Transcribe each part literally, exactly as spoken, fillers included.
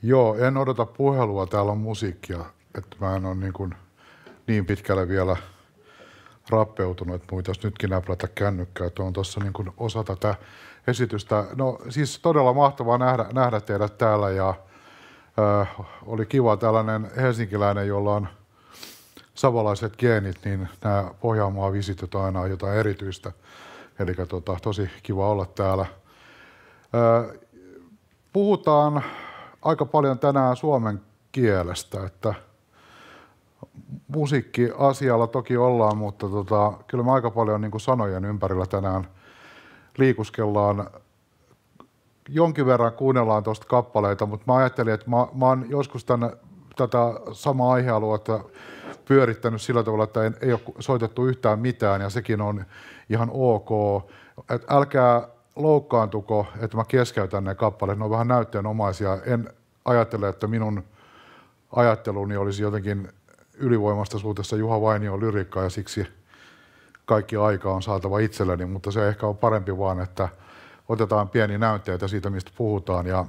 Joo, en odota puhelua, täällä on musiikkia, että mä en ole niin, kuin niin pitkälle vielä rappeutunut, että muitais nytkin näplätä kännykkää, että on tuossa niin kuin osa tätä esitystä. No siis todella mahtavaa nähdä, nähdä teidät täällä ja äh, oli kiva tällainen helsinkiläinen, jolla on savolaiset geenit, niin nämä Pohjanmaan visityt aina on jotain erityistä. Eli tota, tosi kiva olla täällä. Äh, puhutaan aika paljon tänään suomen kielestä, että musiikkiasialla toki ollaan, mutta tota, kyllä me aika paljon niin kuin sanojen ympärillä tänään liikuskellaan. Jonkin verran kuunnellaan tuosta kappaleita, mutta mä ajattelin, että mä, mä oon joskus tänne, tätä samaa aihealuetta pyörittänyt sillä tavalla, että ei, ei ole soitettu yhtään mitään ja sekin on ihan ok. Et älkää loukkaantuko, että mä keskeytän ne kappaleet, ne on vähän näytteenomaisia. En ajattele, että minun ajatteluni olisi jotenkin ylivoimasta suhteessa Juha Vainion lyriikkaa ja siksi kaikki aika on saatava itselleni, mutta se ehkä on parempi vaan, että otetaan pieni näytteitä siitä, mistä puhutaan. Ja,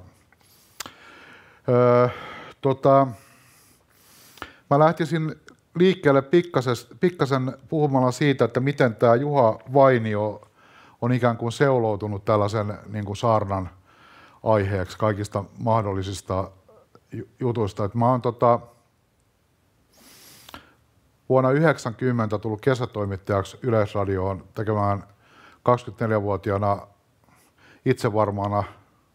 öö, tota, mä lähtisin liikkeelle pikkasen puhumalla siitä, että miten tämä Juha Vainio on ikään kuin seuloutunut tällaisen niin kuin saarnan aiheeksi kaikista mahdollisista jutuista. Et mä oon tota, vuonna yhdeksänkymmentä tullut kesätoimittajaksi Yleisradioon tekemään kaksikymmentäneljävuotiaana itsevarmana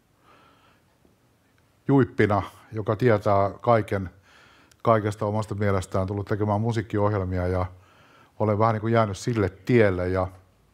juippina, joka tietää kaiken, kaikesta omasta mielestään, tullut tekemään musiikkiohjelmia ja olen vähän niin kuin jäänyt sille tielle. Ja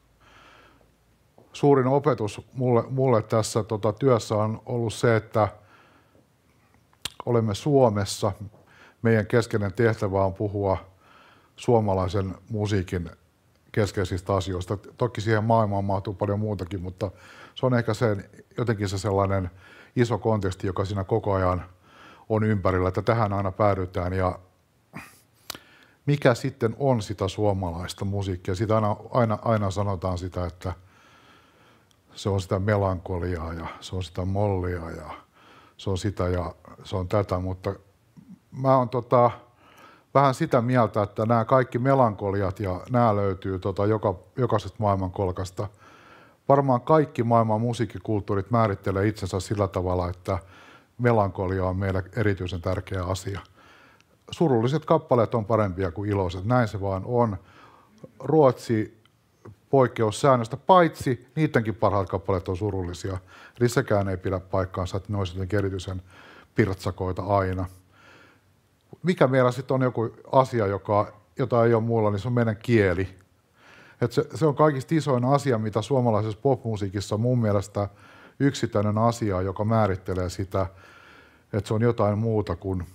suurin opetus mulle, mulle tässä tota, työssä on ollut se, että olemme Suomessa. Meidän keskeinen tehtävä on puhua suomalaisen musiikin keskeisistä asioista. Toki siihen maailmaan mahtuu paljon muutakin, mutta se on ehkä se, jotenkin se sellainen iso konteksti, joka siinä koko ajan on ympärillä, että tähän aina päädytään. Ja mikä sitten on sitä suomalaista musiikkia? Sitä aina, aina, aina sanotaan sitä, että se on sitä melankoliaa ja se on sitä mollia ja se on sitä ja se on tätä, mutta mä oon tota, vähän sitä mieltä, että nämä kaikki melankoliat ja nämä löytyy tota joka, jokaisesta maailmankolkasta. Varmaan kaikki maailman musiikkikulttuurit määrittelee itsensä sillä tavalla, että melankolia on meille erityisen tärkeä asia. Surulliset kappaleet on parempia kuin iloiset, näin se vaan on. Ruotsi poikkeussäännöstä, paitsi niidenkin parhaat kappaleet on surullisia. Eli sekään ei pidä paikkaansa, että ne olisi jotenkin erityisen pirtsakoita aina. Mikä meillä sitten on joku asia, joka, jota ei ole muulla, niin se on meidän kieli. Et se, se on kaikista isoin asia, mitä suomalaisessa popmusiikissa on mun mielestä yksittäinen asia, joka määrittelee sitä, että se on jotain muuta kuin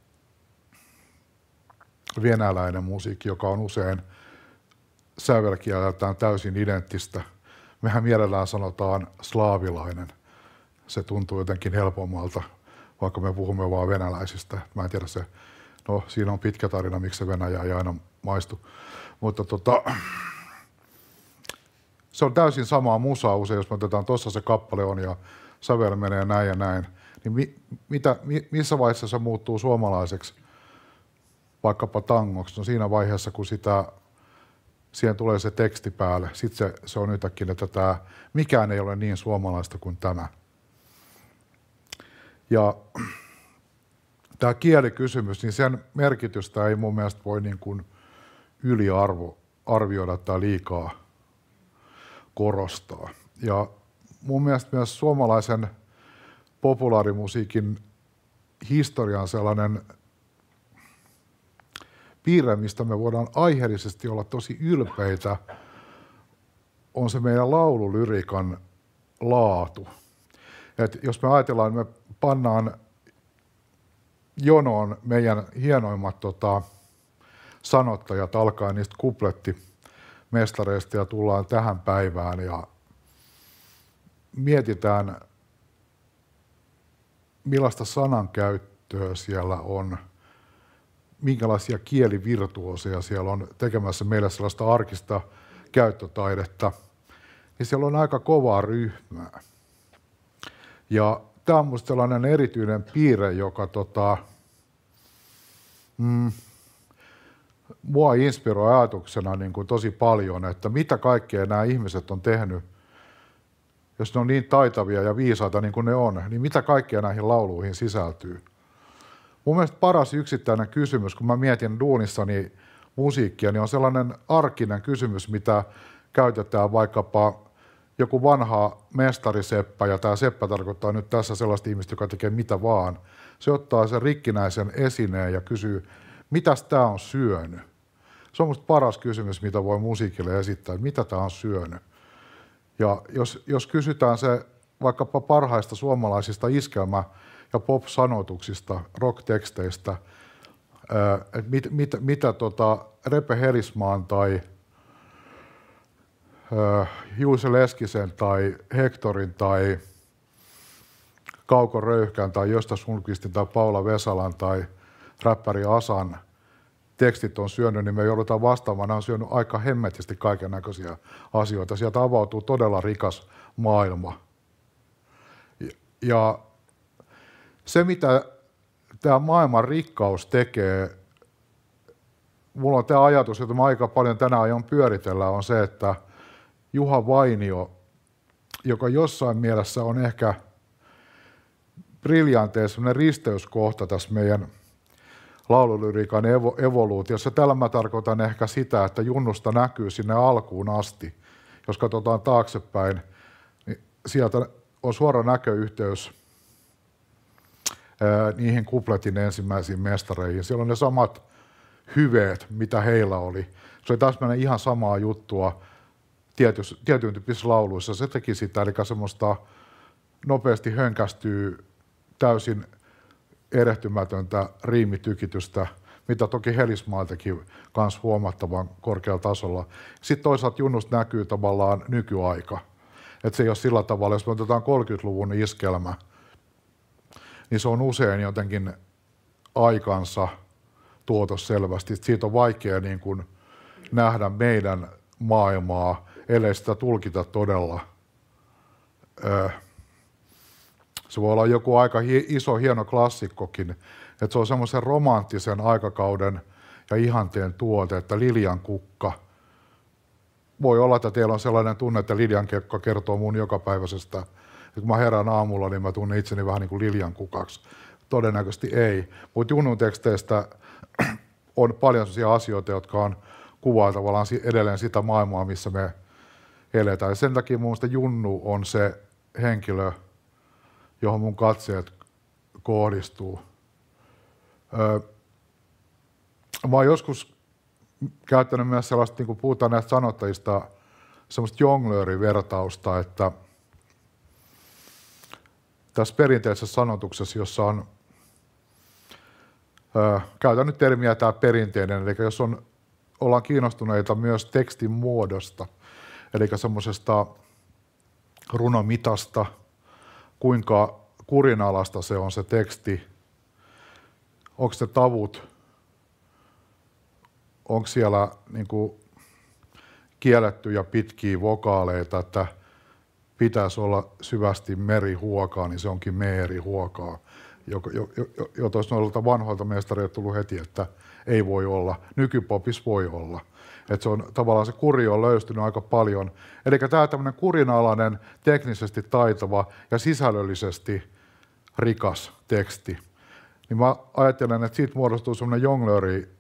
venäläinen musiikki, joka on usein sävelkieleltään täysin identtistä. Mehän mielellään sanotaan slaavilainen. Se tuntuu jotenkin helpommalta, vaikka me puhumme vaan venäläisistä. Mä en tiedä se, no siinä on pitkä tarina, miksi se Venäjä ei aina maistu. Mutta tota, se on täysin samaa musaa usein, jos me otetaan tuossa se kappale on ja sävel menee näin ja näin. Niin mi, mitä, mi, missä vaiheessa se muuttuu suomalaiseksi, vaikkapa tangoksi? No siinä vaiheessa, kun sitä siihen tulee se teksti päälle. Sitten se, se on yhtäkkiä, että tämä, mikään ei ole niin suomalaista kuin tämä. Ja tämä kielikysymys, niin sen merkitystä ei mun mielestä voi niin kuin yliarvioida tai liikaa korostaa. Ja mun mielestä myös suomalaisen populaarimusiikin historian sellainen piirre, mistä me voidaan aiheellisesti olla tosi ylpeitä, on se meidän laululyriikan laatu. Et jos me ajatellaan, me pannaan jonoon meidän hienoimmat tota, sanottajat, alkaen niistä kuplettimestareista ja tullaan tähän päivään ja mietitään, millaista sanankäyttöä siellä on, minkälaisia kielivirtuoseja siellä on tekemässä meille sellaista arkista käyttötaidetta, niin siellä on aika kovaa ryhmää. Ja tämä on musta sellainen erityinen piirre, joka tota, mm, mua inspiroi ajatuksena niin kuin tosi paljon, että mitä kaikkea nämä ihmiset on tehnyt, jos ne on niin taitavia ja viisaita niin kuin ne on, niin mitä kaikkea näihin lauluihin sisältyy. Mun mielestä paras yksittäinen kysymys, kun mä mietin duunissani musiikkia, niin on sellainen arkinen kysymys, mitä käytetään vaikkapa joku vanha mestariseppä, ja tämä seppä tarkoittaa nyt tässä sellaista ihmistä, joka tekee mitä vaan. Se ottaa sen rikkinäisen esineen ja kysyy, mitäs tämä on syönyt? Se on musta paras kysymys, mitä voi musiikille esittää, mitä tämä on syönyt. Ja jos, jos kysytään se vaikkapa parhaista suomalaisista iskelmä- ja pop-sanotuksista, rock-teksteistä, että mit, mit, mitä tota Repe Herismaan tai Juuse Leskisen tai Hektorin tai Kauko Röyhkän tai Gösta Sundqvistin tai Paula Vesalan tai räppäri Asan tekstit on syönyt, niin me joudutaan vastaamaan, nämä on syönyt aika hemmetisti kaiken näköisiä asioita. Sieltä avautuu todella rikas maailma. Ja se, mitä tämä maailman rikkaus tekee, mulla on tämä ajatus, jota mä aika paljon tänä aion pyöritellä, on se, että Juha Vainio, joka jossain mielessä on ehkä briljantein sellainen risteyskohta tässä meidän laululyriikan evo, evoluutiossa. Tällä mä tarkoitan ehkä sitä, että junnusta näkyy sinne alkuun asti. Jos katsotaan taaksepäin, niin sieltä on suora näköyhteys ää, niihin kupletin ensimmäisiin mestareihin. Siellä on ne samat hyveet, mitä heillä oli. Se oli täsmälleen ihan samaa juttua tietyn tyyppisissä lauluissa. Se teki sitä, eli semmoista nopeasti hönkästyy täysin erehtymätöntä riimitykitystä, mitä toki Helismaa teki myös huomattavan korkealla tasolla. Sitten toisaalta junnusta näkyy tavallaan nykyaika. Että se ei ole sillä tavalla, jos me otetaan kolmekymmentäluvun iskelmä, niin se on usein jotenkin aikansa tuotos selvästi. Siitä on vaikea niin kuin nähdä meidän maailmaa, ellei sitä tulkita todella. Öö, Se voi olla joku aika iso, hieno klassikkokin, että se on semmoisen romanttisen aikakauden ja ihanteen tuote, että Liljan kukka. Voi olla, että teillä on sellainen tunne, että Liljan kukka kertoo mun jokapäiväisestä. Ja kun mä herään aamulla, niin mä tunnen itseni vähän niin kuin Liljan kukaksi. Todennäköisesti ei. Mutta Junnun teksteistä on paljon sellaisia asioita, jotka on kuvaa tavallaan edelleen sitä maailmaa, missä me eletään. Ja sen takia mun mielestä Junnu on se henkilö, johon mun katseet kohdistuu. Öö, mä oon joskus käyttänyt myös sellaista, niin kun puhutaan näistä sanottajista, semmoista jonglöörivertausta, että tässä perinteisessä sanotuksessa, jossa on, öö, käytän nyt termiä tämä perinteinen, eli jos on, ollaan kiinnostuneita myös tekstin muodosta, eli semmoisesta runomitasta, kuinka kurinalaista se on se teksti, onko se tavut, onko siellä niin kuin kiellettyjä pitkiä vokaaleita, että pitäisi olla syvästi merihuokaa, niin se onkin meerihuokaa, jota jo, jo, jo, noilta vanhoilta mestareilta tullut heti, että ei voi olla. Nykypopissa voi olla. Että se on tavallaan se kuri on löystynyt aika paljon. Eli tämä tämmöinen kurinalainen, teknisesti taitava ja sisällöllisesti rikas teksti. Niin mä ajattelen, että siitä muodostuu semmoinen jonglööri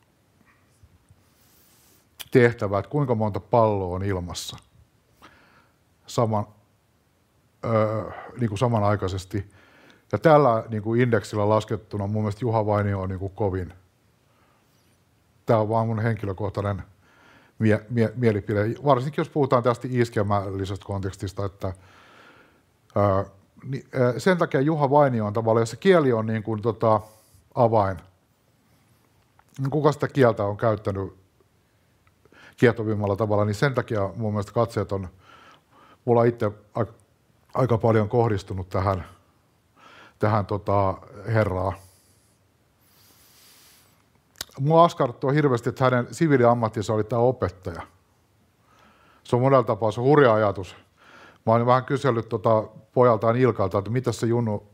tehtävä, että kuinka monta palloa on ilmassa saman, öö, niin kuin samanaikaisesti. Ja tällä niin kuin indeksillä laskettuna mun mielestä Juha Vainio on niin kuin kovin. Tämä on vaan mun henkilökohtainen mie- mie- mielipide. Varsinkin jos puhutaan tästä iskelmällisestä kontekstista, että ää, niin, ää, sen takia Juha Vainio on tavallaan, jos se kieli on niin kuin tota, avain, niin kuka sitä kieltä on käyttänyt kiehtovimmalla tavalla, niin sen takia mun mielestä katseet on, mulla itse aika, aika paljon kohdistunut tähän, tähän tota, herraa. Mua askarruttuu hirveästi, että hänen siviiliammattinsa oli tämä opettaja. Se on monella tapaa se hurja ajatus. Mä olen vähän kysellyt tota pojaltaan Ilkalta, että mitä se Junnu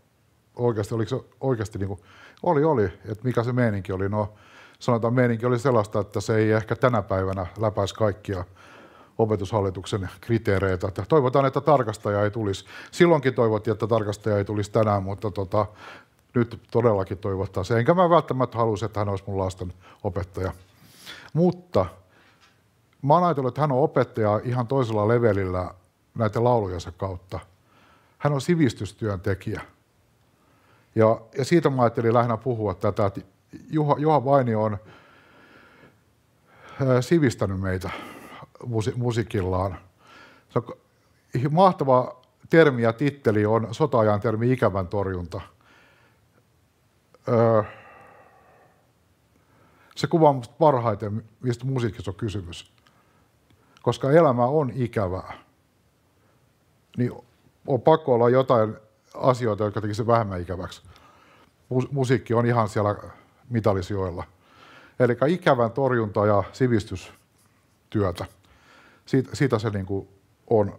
oikeasti, oliko se oikeasti niin kuin, oli, oli, että mikä se meininki oli. No sanotaan, meininki oli sellaista, että se ei ehkä tänä päivänä läpäisi kaikkia opetushallituksen kriteereitä. Toivotaan, että tarkastaja ei tulisi. Silloinkin toivottiin, että tarkastaja ei tulisi tänään, mutta tota, nyt todellakin toivotaan se. Enkä mä välttämättä halusi, että hän olisi mun lasten opettaja. Mutta mä oon ajatellut, että hän on opettaja ihan toisella levelillä näiden laulujensa kautta. Hän on sivistystyöntekijä. Ja, ja siitä mä ajattelin lähinnä puhua tätä, että Juha, Juha Vainio on ää, sivistänyt meitä musi, musiikillaan. Se on mahtava termi ja titteli on sota-ajan termi ikävän torjunta. Öö, se kuvaa musta parhaiten, mistä musiikissa on kysymys. Koska elämä on ikävää, niin on pakko olla jotain asioita, jotka tekisivät sen vähemmän ikäväksi. Musiikki on ihan siellä mitalisijoilla. Eli ikävän torjunta ja sivistystyötä. Siitä, siitä se niin kuin on.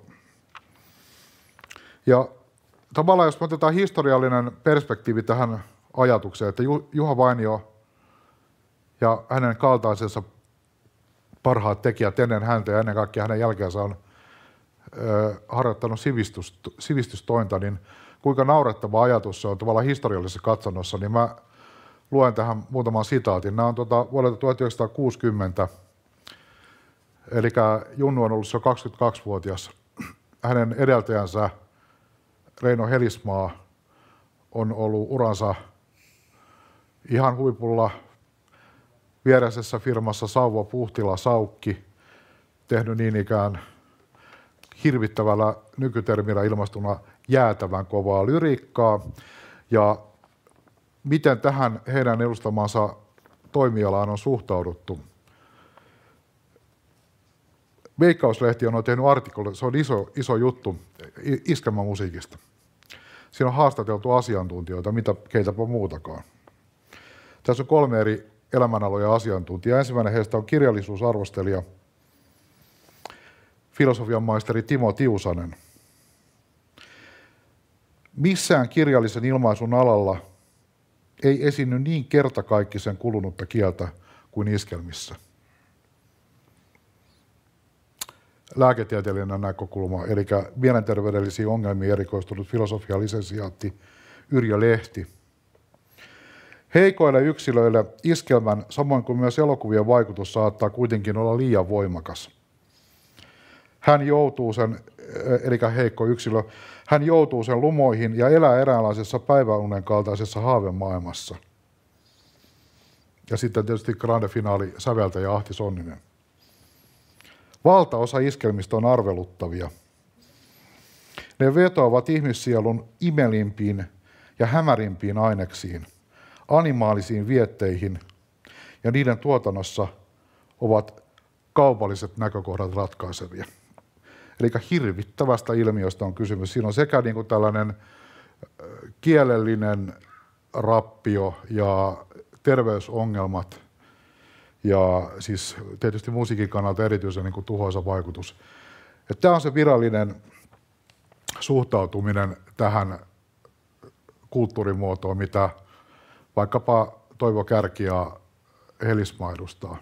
Ja tavallaan jos me otetaan historiallinen perspektiivi tähän ajatukseen, että Juha Vainio ja hänen kaltaisensa parhaat tekijät ennen häntä ja ennen kaikkea hänen jälkeensä on ö, harjoittanut sivistys, sivistystointa, niin kuinka naurettava ajatus se on tavallaan historiallisessa katsannossa, niin mä luen tähän muutaman sitaatin. Nämä on tuota vuodelta tuhatyhdeksänsataakuusikymmentä, eli Junnu on ollut jo kaksikymmentäkaksivuotias. Hänen edeltäjänsä Reino Helismaa on ollut uransa ihan huipulla viereisessä firmassa Sauvo Puhtila Saukki, tehnyt niin ikään hirvittävällä nykytermillä ilmastuna jäätävän kovaa lyriikkaa. Ja miten tähän heidän edustamansa toimialaan on suhtauduttu? Veikkauslehti on tehnyt artikkeli, se on iso, iso juttu iskelmämusiikista. Siinä on haastateltu asiantuntijoita, mitä keitäpä muutakaan. Tässä on kolme eri elämänaloja asiantuntijaa. Ensimmäinen heistä on kirjallisuusarvostelija, filosofian maisteri Timo Tiusanen. Missään kirjallisen ilmaisun alalla ei esiinny niin kertakaikkisen kulunutta kieltä kuin iskelmissä. Lääketieteellinen näkökulma, eli mielenterveydellisiin ongelmiin erikoistunut filosofian lisensiaatti Yrjö Lehti. Heikoille yksilöille iskelmän, samoin kuin myös elokuvien vaikutus saattaa kuitenkin olla liian voimakas. Hän joutuu sen, eli heikko yksilö, hän joutuu sen lumoihin ja elää eräänlaisessa päiväunen kaltaisessa haavemaailmassa. Ja sitten tietysti grande finaali säveltäjä Ahti Sonninen. Valtaosa iskelmistä on arveluttavia. Ne vetoavat ihmissielun imelimpiin ja hämärimpiin aineksiin, animaalisiin vietteihin, ja niiden tuotannossa ovat kaupalliset näkökohdat ratkaisevia. Eli hirvittävästä ilmiöstä on kysymys. Siinä on sekä niin kuin tällainen kielellinen rappio ja terveysongelmat, ja siis tietysti musiikin kannalta erityisen niin kuin tuhoisa vaikutus. Että tämä on se virallinen suhtautuminen tähän kulttuurimuotoon, mitä vaikkapa Toivo Kärki ja Helismaa edustaa.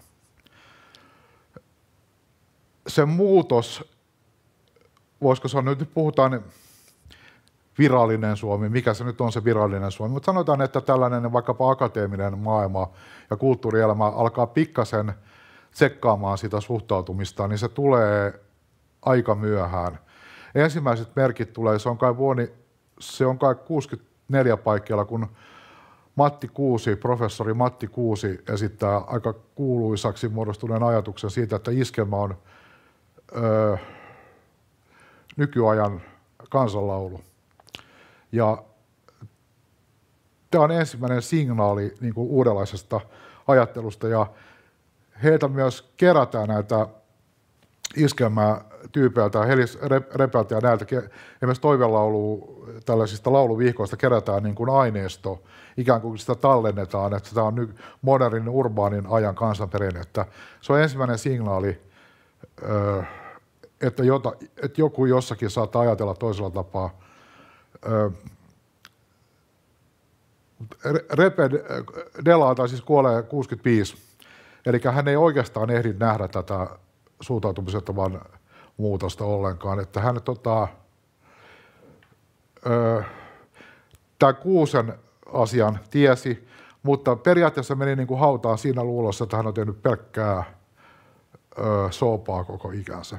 Se muutos, voisiko sanoa, nyt puhutaan virallinen Suomi, mikä se nyt on se virallinen Suomi, mutta sanotaan, että tällainen vaikkapa akateeminen maailma ja kulttuurielämä alkaa pikkasen tsekkaamaan sitä suhtautumista, niin se tulee aika myöhään. Ensimmäiset merkit tulee, se on kai vuoni, se on kai kuusikymmentäneljä paikkeilla, kun Matti Kuusi, professori Matti Kuusi esittää aika kuuluisaksi muodostuneen ajatuksen siitä, että iskelmä on öö, nykyajan kansanlaulu. Ja tämä on ensimmäinen signaali niin kuin uudenlaisesta ajattelusta, ja heiltä myös kerätään näitä iskelmää tyypeiltä, Helis Repältä ja näiltä, esimerkiksi toivelaulu tällaisista lauluvihkoista kerätään niin kuin aineisto, ikään kuin sitä tallennetaan, että tämä on nyt modernin, urbaanin ajan kansanperinnettä. Se on ensimmäinen signaali, että, jota, että joku jossakin saattaa ajatella toisella tapaa. Repe delaa siis kuolee kuusikymmentäviisi, eli hän ei oikeastaan ehdi nähdä tätä suuntautumistavan muutosta ollenkaan, että hän tota, tämän Kuusen asian tiesi, mutta periaatteessa meni niin kuin hautaan siinä luulossa, että hän on tehnyt pelkkää ö, soopaa koko ikänsä.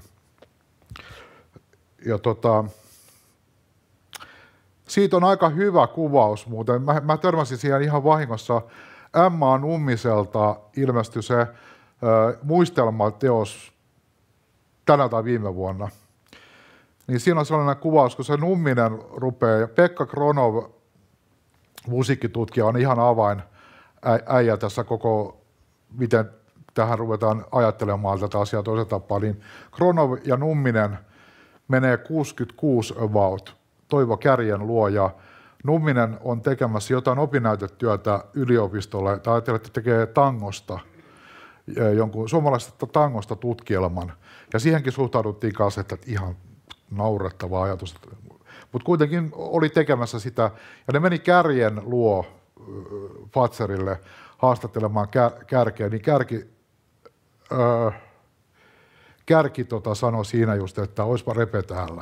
Ja tota, siitä on aika hyvä kuvaus muuten. Mä, mä törmäsin siihen ihan vahingossa. Emma Nummiselta ilmestyi se ö, muistelmateos tänä tai viime vuonna. Niin siinä on sellainen kuvaus, kun se Numminen rupeaa, ja Pekka Kronov, musiikkitutkija, on ihan avain äijä tässä koko, miten tähän ruvetaan ajattelemaan tätä asiaa toisella tapaa, niin Kronov ja Numminen menee kuusikymmentäkuusi about Toivo Kärjen luo, ja Numminen on tekemässä jotain opinnäytetyötä yliopistolle, tai ajattelee, että tekee tangosta, jonkun suomalaisesta tangosta tutkielman, ja siihenkin suhtauduttiin kanssa, että ihan naurettava ajatus, mutta kuitenkin oli tekemässä sitä, ja ne meni Kärjen luo Fatzerille haastattelemaan kär, Kärkeä, niin Kärki, öö, Kärki tota sanoi siinä just, että oispa Repe täällä.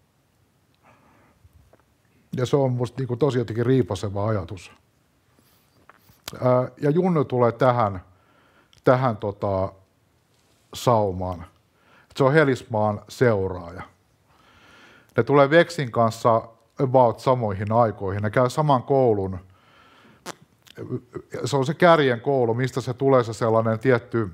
Ja se on musta niinku tosi jotenkin riipaseva ajatus. Öö, ja Junnu tulee tähän, tähän tota saumaan. Se on Helismaan seuraaja. Ne tulee Veksin kanssa about samoihin aikoihin. Ne käy saman koulun. Se on se Kärjen koulu, mistä se tulee se sellainen tietty,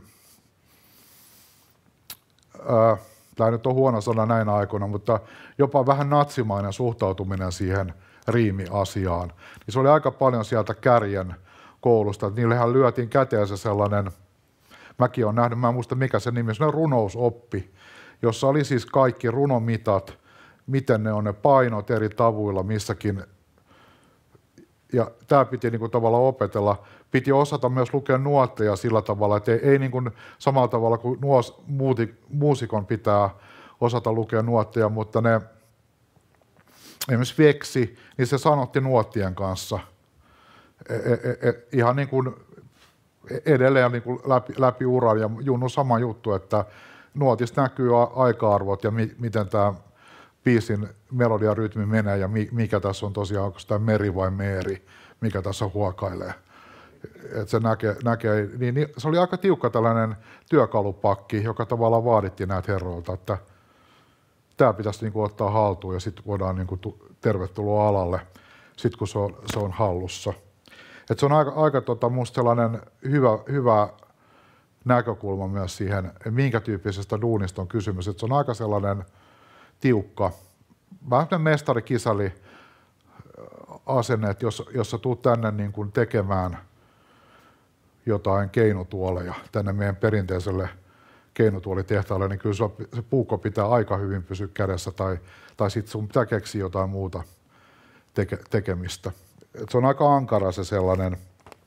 ää, tämä nyt on huono sana näinä aikoina, mutta jopa vähän natsimainen suhtautuminen siihen riimiasiaan. Niin se oli aika paljon sieltä Kärjen koulusta, että niillehän lyötiin käteen se sellainen, mäkin olen nähnyt, mä en muista mikä se nimi, se on runousoppi, jossa oli siis kaikki runomitat, miten ne on ne painot eri tavuilla missäkin. Ja tämä piti niin kuin tavallaan opetella. Piti osata myös lukea nuotteja sillä tavalla, että ei, ei niin kuin samalla tavalla kuin nuos, muuti, muusikon pitää osata lukea nuotteja, mutta ne, esimerkiksi Veksi, niin se sanotti nuottien kanssa. E, e, e, ihan niin kuin edelleen niin kuin läpi, läpi uran, ja Junnu sama juttu, että nuotista näkyy aika-arvot ja mi, miten tämä biisin melodia rytmi menee ja mikä tässä on tosiaan, onko tämä Meri vai Meeri, mikä tässä huokailee. Et se, näkee, näkee, niin, niin, se oli aika tiukka tällainen työkalupakki, joka tavallaan vaadittiin näitä herroilta, että tämä pitäisi niin kuin ottaa haltuun ja sitten voidaan niin kuin tervetuloa alalle, sit kun se on, se on hallussa. Et se on aika, aika tota, musta sellainen hyvä, hyvä näkökulma myös siihen, minkä tyyppisestä duunista on kysymys. Et se on aika sellainen tiukka, vähän mestari-kisali asenne, että jos, jos sä tuut tänne niin kuin tekemään jotain keinotuoleja tänne meidän perinteiselle keinotuolitehtaalle, niin kyllä se puukko pitää aika hyvin pysyä kädessä, tai, tai sitten sun pitää keksiä jotain muuta teke, tekemistä. Et se on aika ankara se sellainen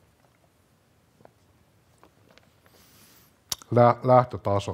lä, lähtötaso.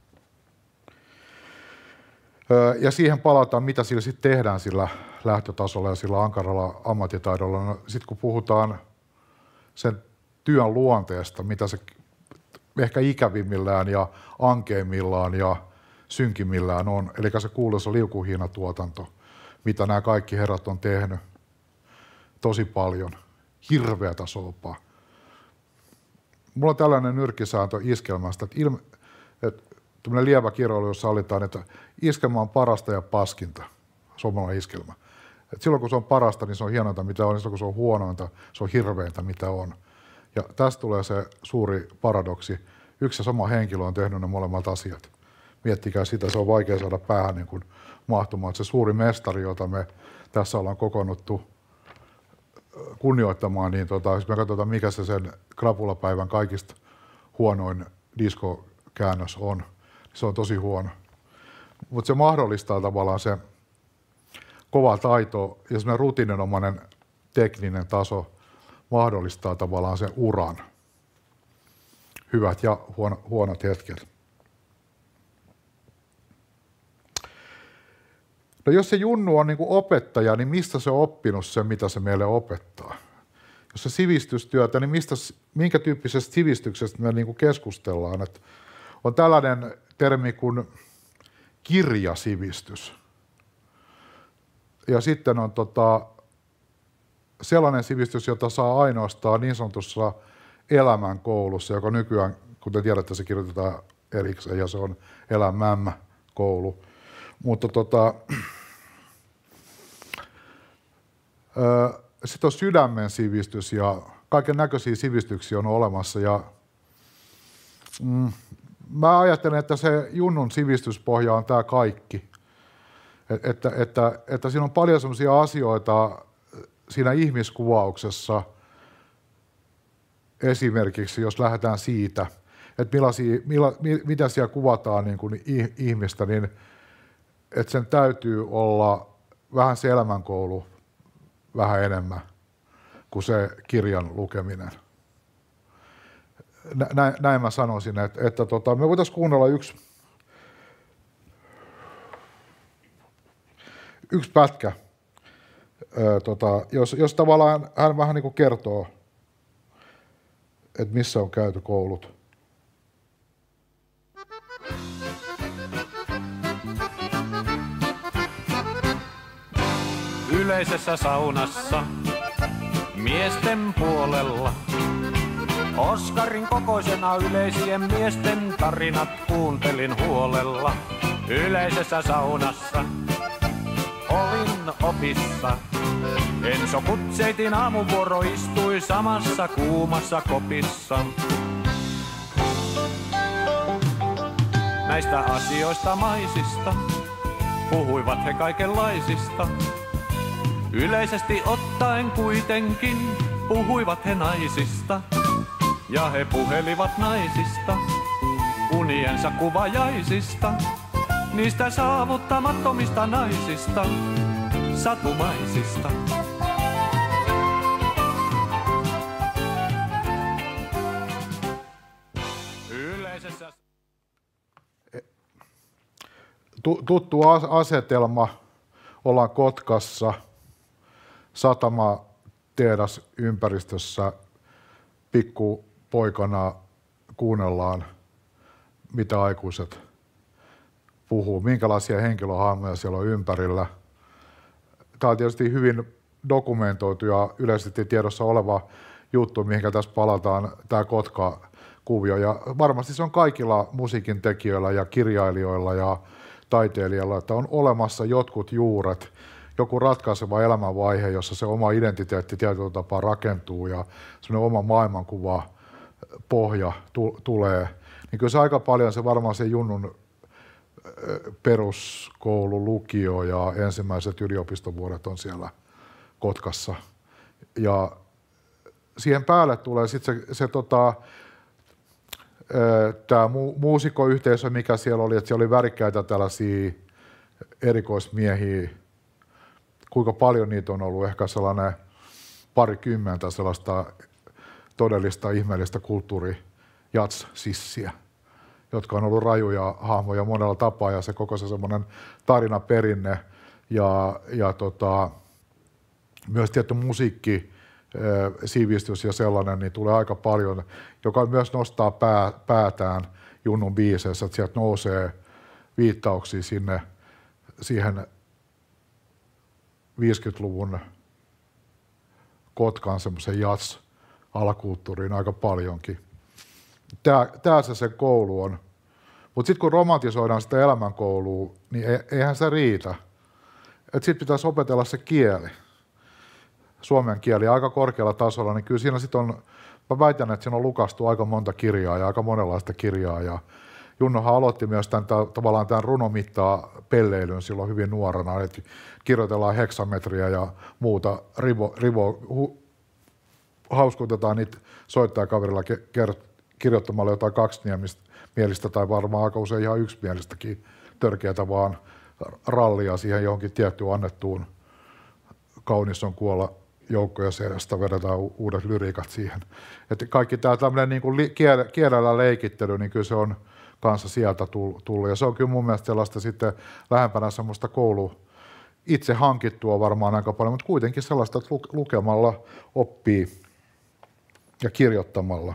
Ja siihen palataan, mitä sillä sitten tehdään sillä lähtötasolla ja sillä ankaralla ammattitaidolla. No, sitten kun puhutaan sen työn luonteesta, mitä se ehkä ikävimmillään ja ankeimmillaan ja synkimmillään on, eli se kuuluisa liukuhihnatuotanto, mitä nämä kaikki herrat on tehnyt tosi paljon, hirveätä soopaa. Mulla on tällainen nyrkkisääntö iskelmästä, että, ilme, että tämmöinen lievä kirjoilu, jossa sallitaan, että iskelmä on parasta ja paskinta, suomalainen iskelmä. Et silloin kun se on parasta, niin se on hienointa mitä on, ja silloin kun se on huonointa, se on hirveintä mitä on. Ja tästä tulee se suuri paradoksi. Yksi ja sama henkilö on tehnyt ne molemmat asiat. Miettikää sitä, se on vaikea saada päähän niin kuin mahtumaan. Se suuri mestari, jota me tässä ollaan kokoonnuttu kunnioittamaan, niin tota, jos me katsotaan, mikä se sen krapulapäivän kaikista huonoin diskokäännös on, se on tosi huono. Mutta se mahdollistaa tavallaan se kova taito ja semmoinen rutiininomainen tekninen taso mahdollistaa tavallaan sen uran. Hyvät ja huono, huonot hetket. No jos se Junnu on niin kuin opettaja, niin mistä se on oppinut se, mitä se meille opettaa? se sivistystyötä, niin mistä, minkä tyyppisestä sivistyksestä me niin kuin keskustellaan? Et on tällainen termi kuin kirjasivistys. Ja sitten on tota, sellainen sivistys, jota saa ainoastaan niin sanotussa elämänkoulussa, joka nykyään, kuten tiedätte, se kirjoitetaan erikseen ja se on elämämmäkoulu. Mutta tota, sitten on sydämen sivistys ja kaiken näköisiä sivistyksiä on olemassa. Ja, mm, mä ajattelen, että se Junnun sivistyspohja on tämä kaikki. Että, että, että siinä on paljon sellaisia asioita siinä ihmiskuvauksessa, esimerkiksi jos lähdetään siitä, että millaisia, milla, mitä siellä kuvataan niin kuin ihmistä, niin että sen täytyy olla vähän se elämänkoulu vähän enemmän kuin se kirjan lukeminen. Näin, näin mä sanoisin, että, että tota, me voitaisiin kuunnella yksi, yksi pätkä, Ö, tota, jos, jos tavallaan hän vähän niin kuin kertoo, että missä on käyty koulut. Yleisessä saunassa miesten puolella Oskarin kokoisena yleisien miesten tarinat kuuntelin huolella. Yleisessä saunassa olin opissa. Enso Kutseitin aamuvuoro istui samassa kuumassa kopissa. Näistä asioista maisista puhuivat he kaikenlaisista. Yleisesti ottaen kuitenkin puhuivat he naisista. Ja he puhelivat naisista, uniensa kuvajaisista. Niistä saavuttamattomista naisista, satumaisista. Yleisessä... Tuttu asetelma, ollaan Kotkassa, satama tehdas ympäristössä, pikkupoikana kuunnellaan, mitä aikuiset puhuu, minkälaisia henkilöhahmoja siellä on ympärillä. Tämä on tietysti hyvin dokumentoitu ja yleisesti tiedossa oleva juttu, mihinkä tässä palataan, tämä Kotka-kuvio. Ja varmasti se on kaikilla musiikin tekijöillä ja kirjailijoilla ja taiteilijoilla, että on olemassa jotkut juuret, joku ratkaiseva elämänvaihe, jossa se oma identiteetti tietyllä tapaa rakentuu ja semmoinen oma maailmankuva pohja tu- tulee. Niin kyllä se aika paljon se varmaan se Junnun peruskoulu, lukio ja ensimmäiset yliopistovuodet on siellä Kotkassa. Ja siihen päälle tulee sitten se, se tota, tämä mu- muusikkoyhteisö, mikä siellä oli, että siellä oli värikkäitä tällaisia erikoismiehiä. Kuinka paljon niitä on ollut? Ehkä sellainen parikymmentä sellaista todellista ihmeellistä kulttuuri-jats-sissiä, jotka on ollut rajuja hahmoja monella tapaa ja se koko se semmoinen tarinaperinne ja, ja tota, myös tietty musiikki, sivistys ja sellainen, niin tulee aika paljon, joka myös nostaa pää, päätään Junnun biiseissä, että sieltä nousee viittauksia sinne siihen viisikymmentäluvun Kotkan semmoisen jazz-alakulttuuriin aika paljonkin. Tää, tää se se koulu on. Mutta sitten kun romantisoidaan sitä elämänkoulua, niin eihän se riitä. Sitten pitäisi opetella se kieli. Suomen kieli aika korkealla tasolla, niin kyllä siinä sitten on, mä väitän, että siinä on lukastu aika monta kirjaa ja aika monenlaista kirjaa. Ja Junnohan aloitti myös tämän, tavallaan tämän runomittaa pelleilyn silloin hyvin nuorena, että kirjoitellaan heksametriä ja muuta, rivo, rivo hu, hauskutetaan niitä soittajakaverilla ker, kirjoittamalla jotain kaksimielistä tai varmaan aika usein ihan yksimielistäkin törkeätä vaan rallia siihen johonkin tiettyyn annettuun kaunis on kuolla joukkoja seasta, vedetään uudet lyriikat siihen. Että kaikki tämä tämmöinen niin kuin li, kiel, kielellä leikittely, niin kyllä se on kanssa sieltä tullut. Ja se on kyllä mun mielestä sellaista sitten lähempänä semmoista koulu itse hankittua varmaan aika paljon, mutta kuitenkin sellaista, että lukemalla oppii. ja kirjoittamalla.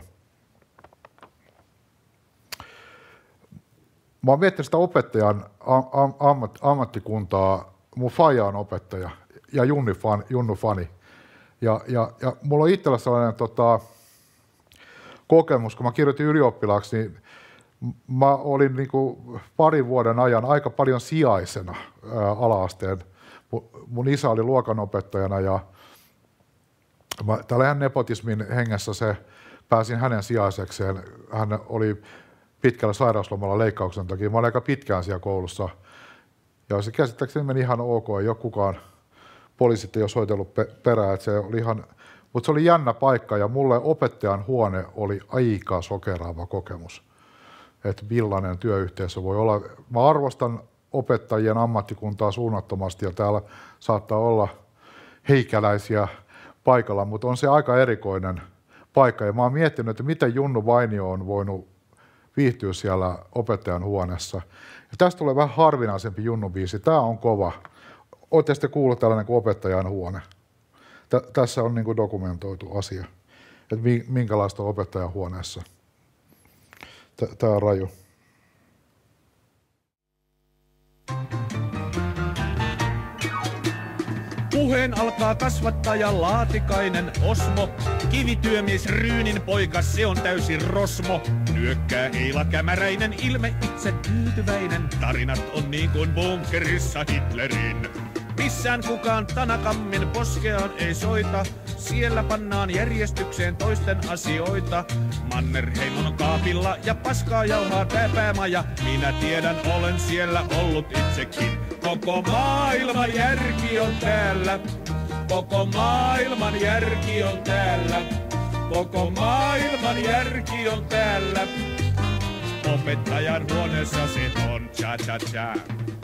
Mä oon miettinyt sitä opettajan am- ammat- ammattikuntaa. Mun faija on opettaja ja Junnu fan, Junnu fani. Ja, ja, ja mulla on itsellä sellainen tota, kokemus, kun mä kirjoitin ylioppilaaksi, niin mä olin niin kuin parin vuoden ajan aika paljon sijaisena ää, ala-asteen. Mun, mun isä oli luokanopettajana ja mä, täällä ihan nepotismin hengessä se pääsin hänen sijaisekseen. Hän oli pitkällä sairauslomalla leikkauksen takia. Mä olin aika pitkään siellä koulussa. Ja se käsittääkseni meni ihan ok, ei ole kukaan poliisit ei ole soitellut perään, että se oli ihan, mutta se oli jännä paikka ja mulle opettajan huone oli aika sokeraava kokemus, että millainen työyhteisö voi olla. Mä arvostan opettajien ammattikuntaa suunnattomasti ja täällä saattaa olla heikäläisiä paikalla, mutta on se aika erikoinen paikka ja mä oon miettinyt, että miten Junnu Vainio on voinut viihtyä siellä opettajan huoneessa. Ja tästä tulee vähän harvinaisempi Junnu biisi. Tää on kova. Olette sitten kuullut tällainen kuin opettajan huone. Tä- tässä on niin kuin dokumentoitu asia, että minkälaista on opettajan huoneessa. Tämä on raju. Puheen alkaa kasvattaja Laatikainen Osmo. Kivityömies Ryynin poika, se on täysin rosmo. Nyökkää Eila Kämäräinen, ilme itse tyytyväinen. Tarinat on niin kuin bunkerissa Hitlerin. Missään kukaan Tanakammin poskeaan ei soita. Siellä pannaan järjestykseen toisten asioita. Mannerheimon kaapilla ja paskaa jauhaa tää päämaja. Minä tiedän, olen siellä ollut itsekin. Koko maailman järki on täällä. Koko maailman järki on täällä. Koko maailman järki on täällä. Opettajan huoneessa se on cha-cha-cha.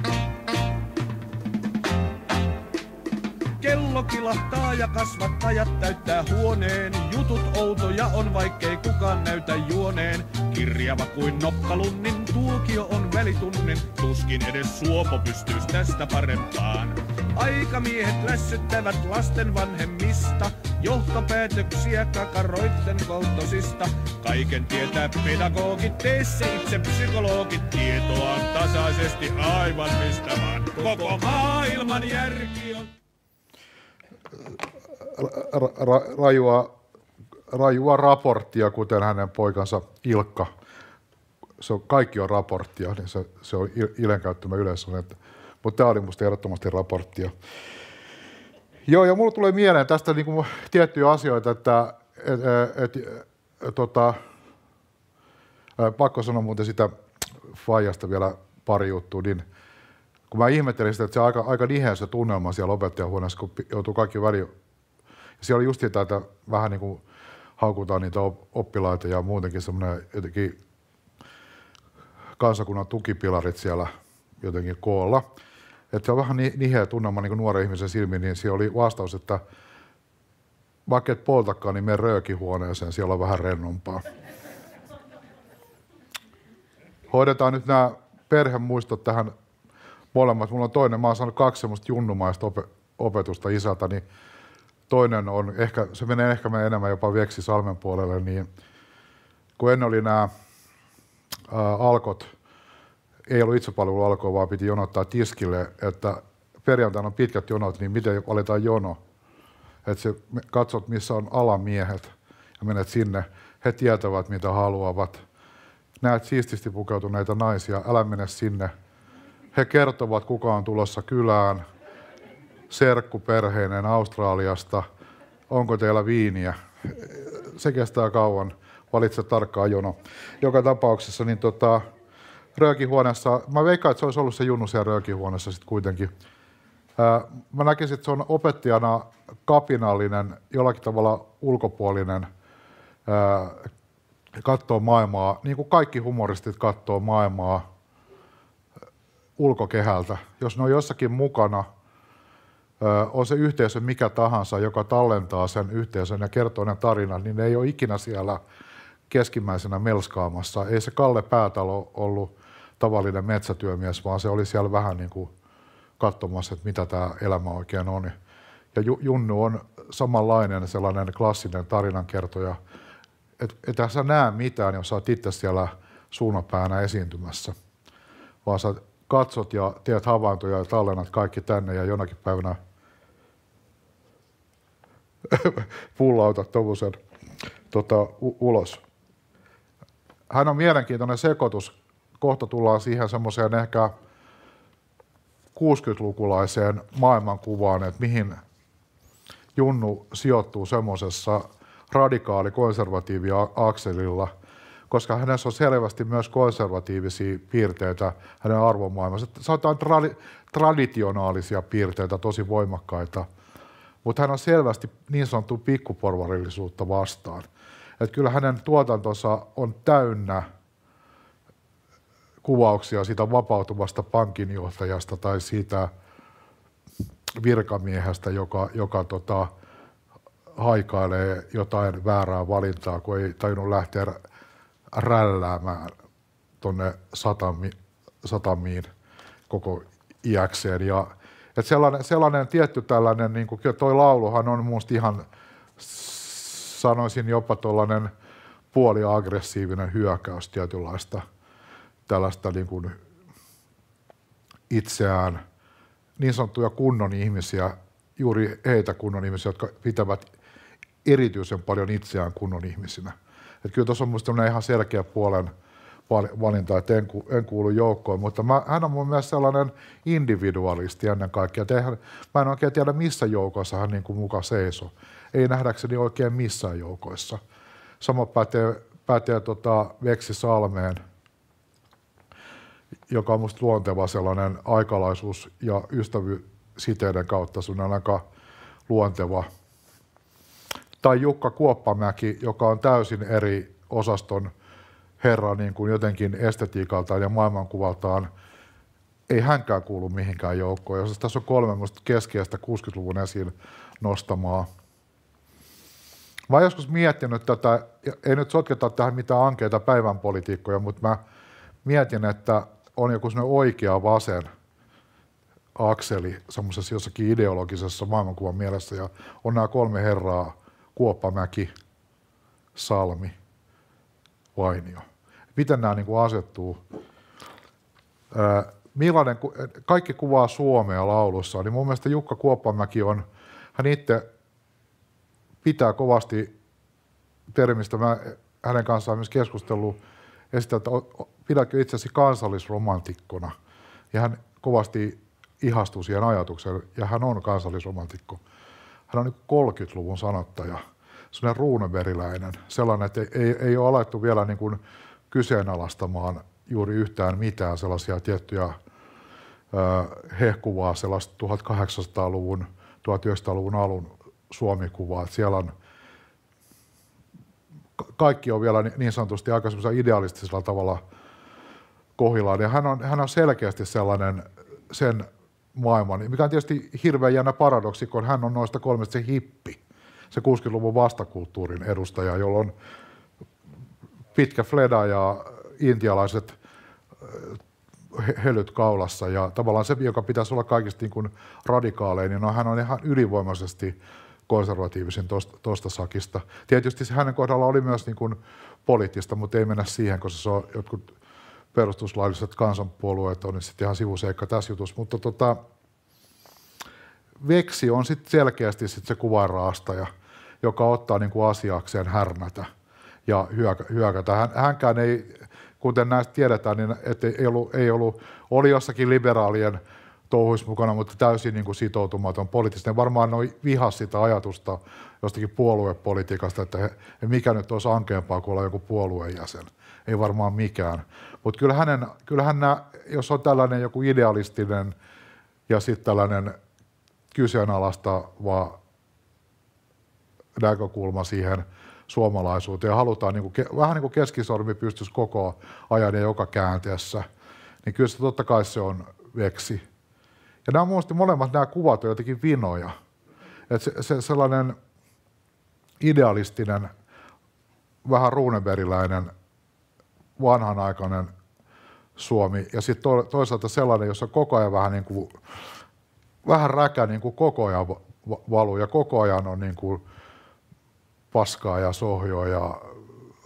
Kello kilahtaa ja kasvattajat täyttää huoneen. Jutut outoja on, vaikkei kukaan näytä juoneen. Kirjava kuin nokkalunnin, tuokio on välitunnin. Tuskin edes Suopo pystyis tästä parempaan. Aikamiehet lässyttävät lasten vanhemmista. Johtopäätöksiä kakaroitten koltosista. Kaiken tietää pedagogit, tee se itse psykologit. Tietoa on tasaisesti aivan mistä vaan. Koko maailman järki on... Ra- ra- rajua, rajua raporttia, kuten hänen poikansa Ilkka. Se on, kaikki on raporttia, niin se, se on Ilen käyttämä yleensä. Mutta tämä oli musta ehdottomasti raporttia. Joo, ja mulle tulee mieleen tästä niinku tiettyjä asioita, että et, et, et, tota, pakko sanoa muuten sitä faijasta vielä pari juttua, niin kun mä ihmettelin sitä, että se on aika, aika niheä se tunnelma siellä opettajahuoneessa, kun joutuu kaikki väliin. Siellä oli just sitä, että vähän niin kuin haukutaan niitä oppilaita ja muutenkin semmoinen jotenkin kansakunnan tukipilarit siellä jotenkin koolla. Että se on vähän niheä tunnelma niin kuin nuoren ihmisen silmiin, niin siellä oli vastaus, että vaikka et poltakaan, niin mene röökihuoneeseen, siellä on vähän rennompaa. Hoidetaan nyt nämä perhemuistot tähän molemmat. Mulla on toinen, mä oon saanut kaksi semmoista junnumaista op- opetusta isältä, niin toinen on, ehkä, se menee ehkä enemmän jopa Veksi Salmen puolelle, niin kun ennen oli nämä ää, alkot, ei ollut itsepalvelualkoa, vaan piti jonottaa tiskille, että perjantaina on pitkät jonot, niin miten valitaan jono? Että sä katsot, missä on alamiehet ja menet sinne, he tietävät, mitä haluavat. Näet siististi pukeutuneita naisia, älä mene sinne. He kertovat, kuka on tulossa kylään, serkkuperheinen Australiasta, onko teillä viiniä. Se kestää kauan, valitse tarkkaan jono. Joka tapauksessa niin tota, röökihuoneessa, mä veikkaan, että se olisi ollut se Junnu siellä röökihuoneessa sitten kuitenkin. Ää, mä näkisin, että se on opettajana kapinallinen, jollakin tavalla ulkopuolinen, ää, katsoo maailmaa, niin kuin kaikki humoristit katsoo maailmaa ulkokehältä. Jos ne on jossakin mukana, on se yhteisö mikä tahansa, joka tallentaa sen yhteisön ja kertoo ne tarinat, niin ne ei ole ikinä siellä keskimmäisenä melskaamassa. Ei se Kalle Päätalo ollut tavallinen metsätyömies, vaan se oli siellä vähän niin kuin katsomassa, että mitä tämä elämä oikein on. Ja Junnu on samanlainen sellainen klassinen tarinankertoja, et, et sä näe mitään, jos sä oot itse siellä suunapäänä esiintymässä, vaan sä katsot ja teet havaintoja ja tallennat kaikki tänne ja jonakin päivänä pullautat tommosen tota, u- ulos. Hän on mielenkiintoinen sekoitus. Kohta tullaan siihen semmoiseen ehkä kuusikymmentälukulaiseen maailmankuvaan, että mihin Junnu sijoittuu semmoisessa radikaali-konservatiivi-akselilla, koska hänessä on selvästi myös konservatiivisia piirteitä hänen arvomaailmassa. Sanotaan tra- traditionaalisia piirteitä, tosi voimakkaita, mutta hän on selvästi niin sanottu pikkuporvarillisuutta vastaan. Että kyllä hänen tuotantonsa on täynnä kuvauksia siitä vapautuvasta pankinjohtajasta tai siitä virkamiehestä, joka, joka tota, haikailee jotain väärää valintaa, kun ei tajunnut lähteä rälläämään tuonne satami, satamiin koko iäkseen. Ja, et sellainen, sellainen tietty tällainen, niin kuin toi lauluhan on musta ihan, sanoisin jopa tuollainen puoliaggressiivinen hyökkäys tietynlaista tällaista niin kuin itseään, niin sanottuja kunnon ihmisiä, juuri heitä kunnon ihmisiä, jotka pitävät erityisen paljon itseään kunnon ihmisinä. Että kyllä tuossa on minusta ihan selkeä puolen valinta, että en, en kuulu joukkoon, mutta mä, hän on mun mielestä sellainen individualisti ennen kaikkea. Eihän, mä en oikein tiedä, missä joukoissa hän niin kuin muka seisoo. Ei nähdäkseni oikein missään joukoissa. Sama pätee, pätee tota Veksi Salmeen, joka on musta luonteva sellainen aikalaisuus- ja ystävyyssiteiden kautta sun aika luonteva. Tai Jukka Kuoppamäki, joka on täysin eri osaston herra niin kuin jotenkin estetiikaltaan ja maailmankuvaltaan. Ei hänkään kuulu mihinkään joukkoon. Jos tässä on kolme musta keskeistä kuusikymmentäluvun esiin nostamaa. Mä oon joskus miettinyt tätä, ei nyt sotketa tähän mitään ankeita päivänpolitiikkoja, mutta mä mietin, että on joku sellainen oikea vasen akseli semmoisessa jossakin ideologisessa maailmankuvan mielessä, ja on nämä kolme herraa, Kuoppamäki, Salmi, Vainio. Miten nämä niin kuin asettuu? Ää, millainen, kaikki kuvaa Suomea laulussa, niin mun mielestä Jukka Kuoppamäki on, hän itse pitää kovasti termistä, mä hänen kanssaan myös keskustellut, esitä, että pidätkö itsesi kansallisromantikkona. Ja hän kovasti ihastuu siihen ajatukseen, ja hän on kansallisromantikko. Hän on niin kolmekymmentäluvun sanottaja, sellainen ruuneveriläinen, sellainen, että ei, ei ole alettu vielä niin kuin kyseenalaistamaan juuri yhtään mitään sellaisia tiettyjä äh, hehkuvaa, sellaista tuhatkahdeksansataaluvun, tuhatyhdeksänsataaluvun alun Suomi-kuvaa. Että siellä on, kaikki on vielä niin sanotusti aika idealistisella tavalla kohillaan. Ja hän on, hän on selkeästi sellainen sen maailman, mikä on tietysti hirveän jännä paradoksi, kun hän on noista kolmesta se hippi, se kuusikymmentäluvun vastakulttuurin edustaja, jolla on pitkä fleda ja intialaiset helyt kaulassa. Ja tavallaan se, joka pitäisi olla kaikista niin kuin radikaalein, niin no, hän on ihan ylivoimaisesti konservatiivisin tuosta sakista. Tietysti se hänen kohdalla oli myös niin kuin poliittista, mutta ei mennä siihen, koska se on jotkut perustuslailliset kansanpuolueet on sitten ihan sivuseikka tässä jutussa. Mutta tota, Veksi on sitten selkeästi sit se kuvanraastaja, joka ottaa niin kuin asiakseen härnätä ja hyökä, hyökätä. Hän, hänkään ei, kuten näistä tiedetään, niin et ei ollut, ei ollut, oli jossakin liberaalien touhuissa mukana, mutta täysin niin kuin sitoutumaton poliittisesti. Varmaan noi vihasi sitä ajatusta jostakin puoluepolitiikasta, että he, mikä nyt olisi ankeampaa kuin olla joku puolueen jäsen. Ei varmaan mikään. Mutta kyllä hänen, kyllähän nämä, jos on tällainen joku idealistinen ja sitten tällainen kyseenalaistava näkökulma siihen suomalaisuuteen ja halutaan niin kuin, vähän niin kuin keskisormi pystyisi koko ajan ja joka käänteessä, niin kyllä se totta kai se on Veksi. Ja nämä muista molemmat nämä kuvat on jotenkin vinoja. Että se, se sellainen idealistinen, vähän ruuneveriläinen, vanhanaikainen Suomi ja sitten to, toisaalta sellainen, jossa koko ajan vähän niin kuin, vähän räkä niin kuin koko ajan valuu ja koko ajan on niin kuin paskaa ja sohjoa ja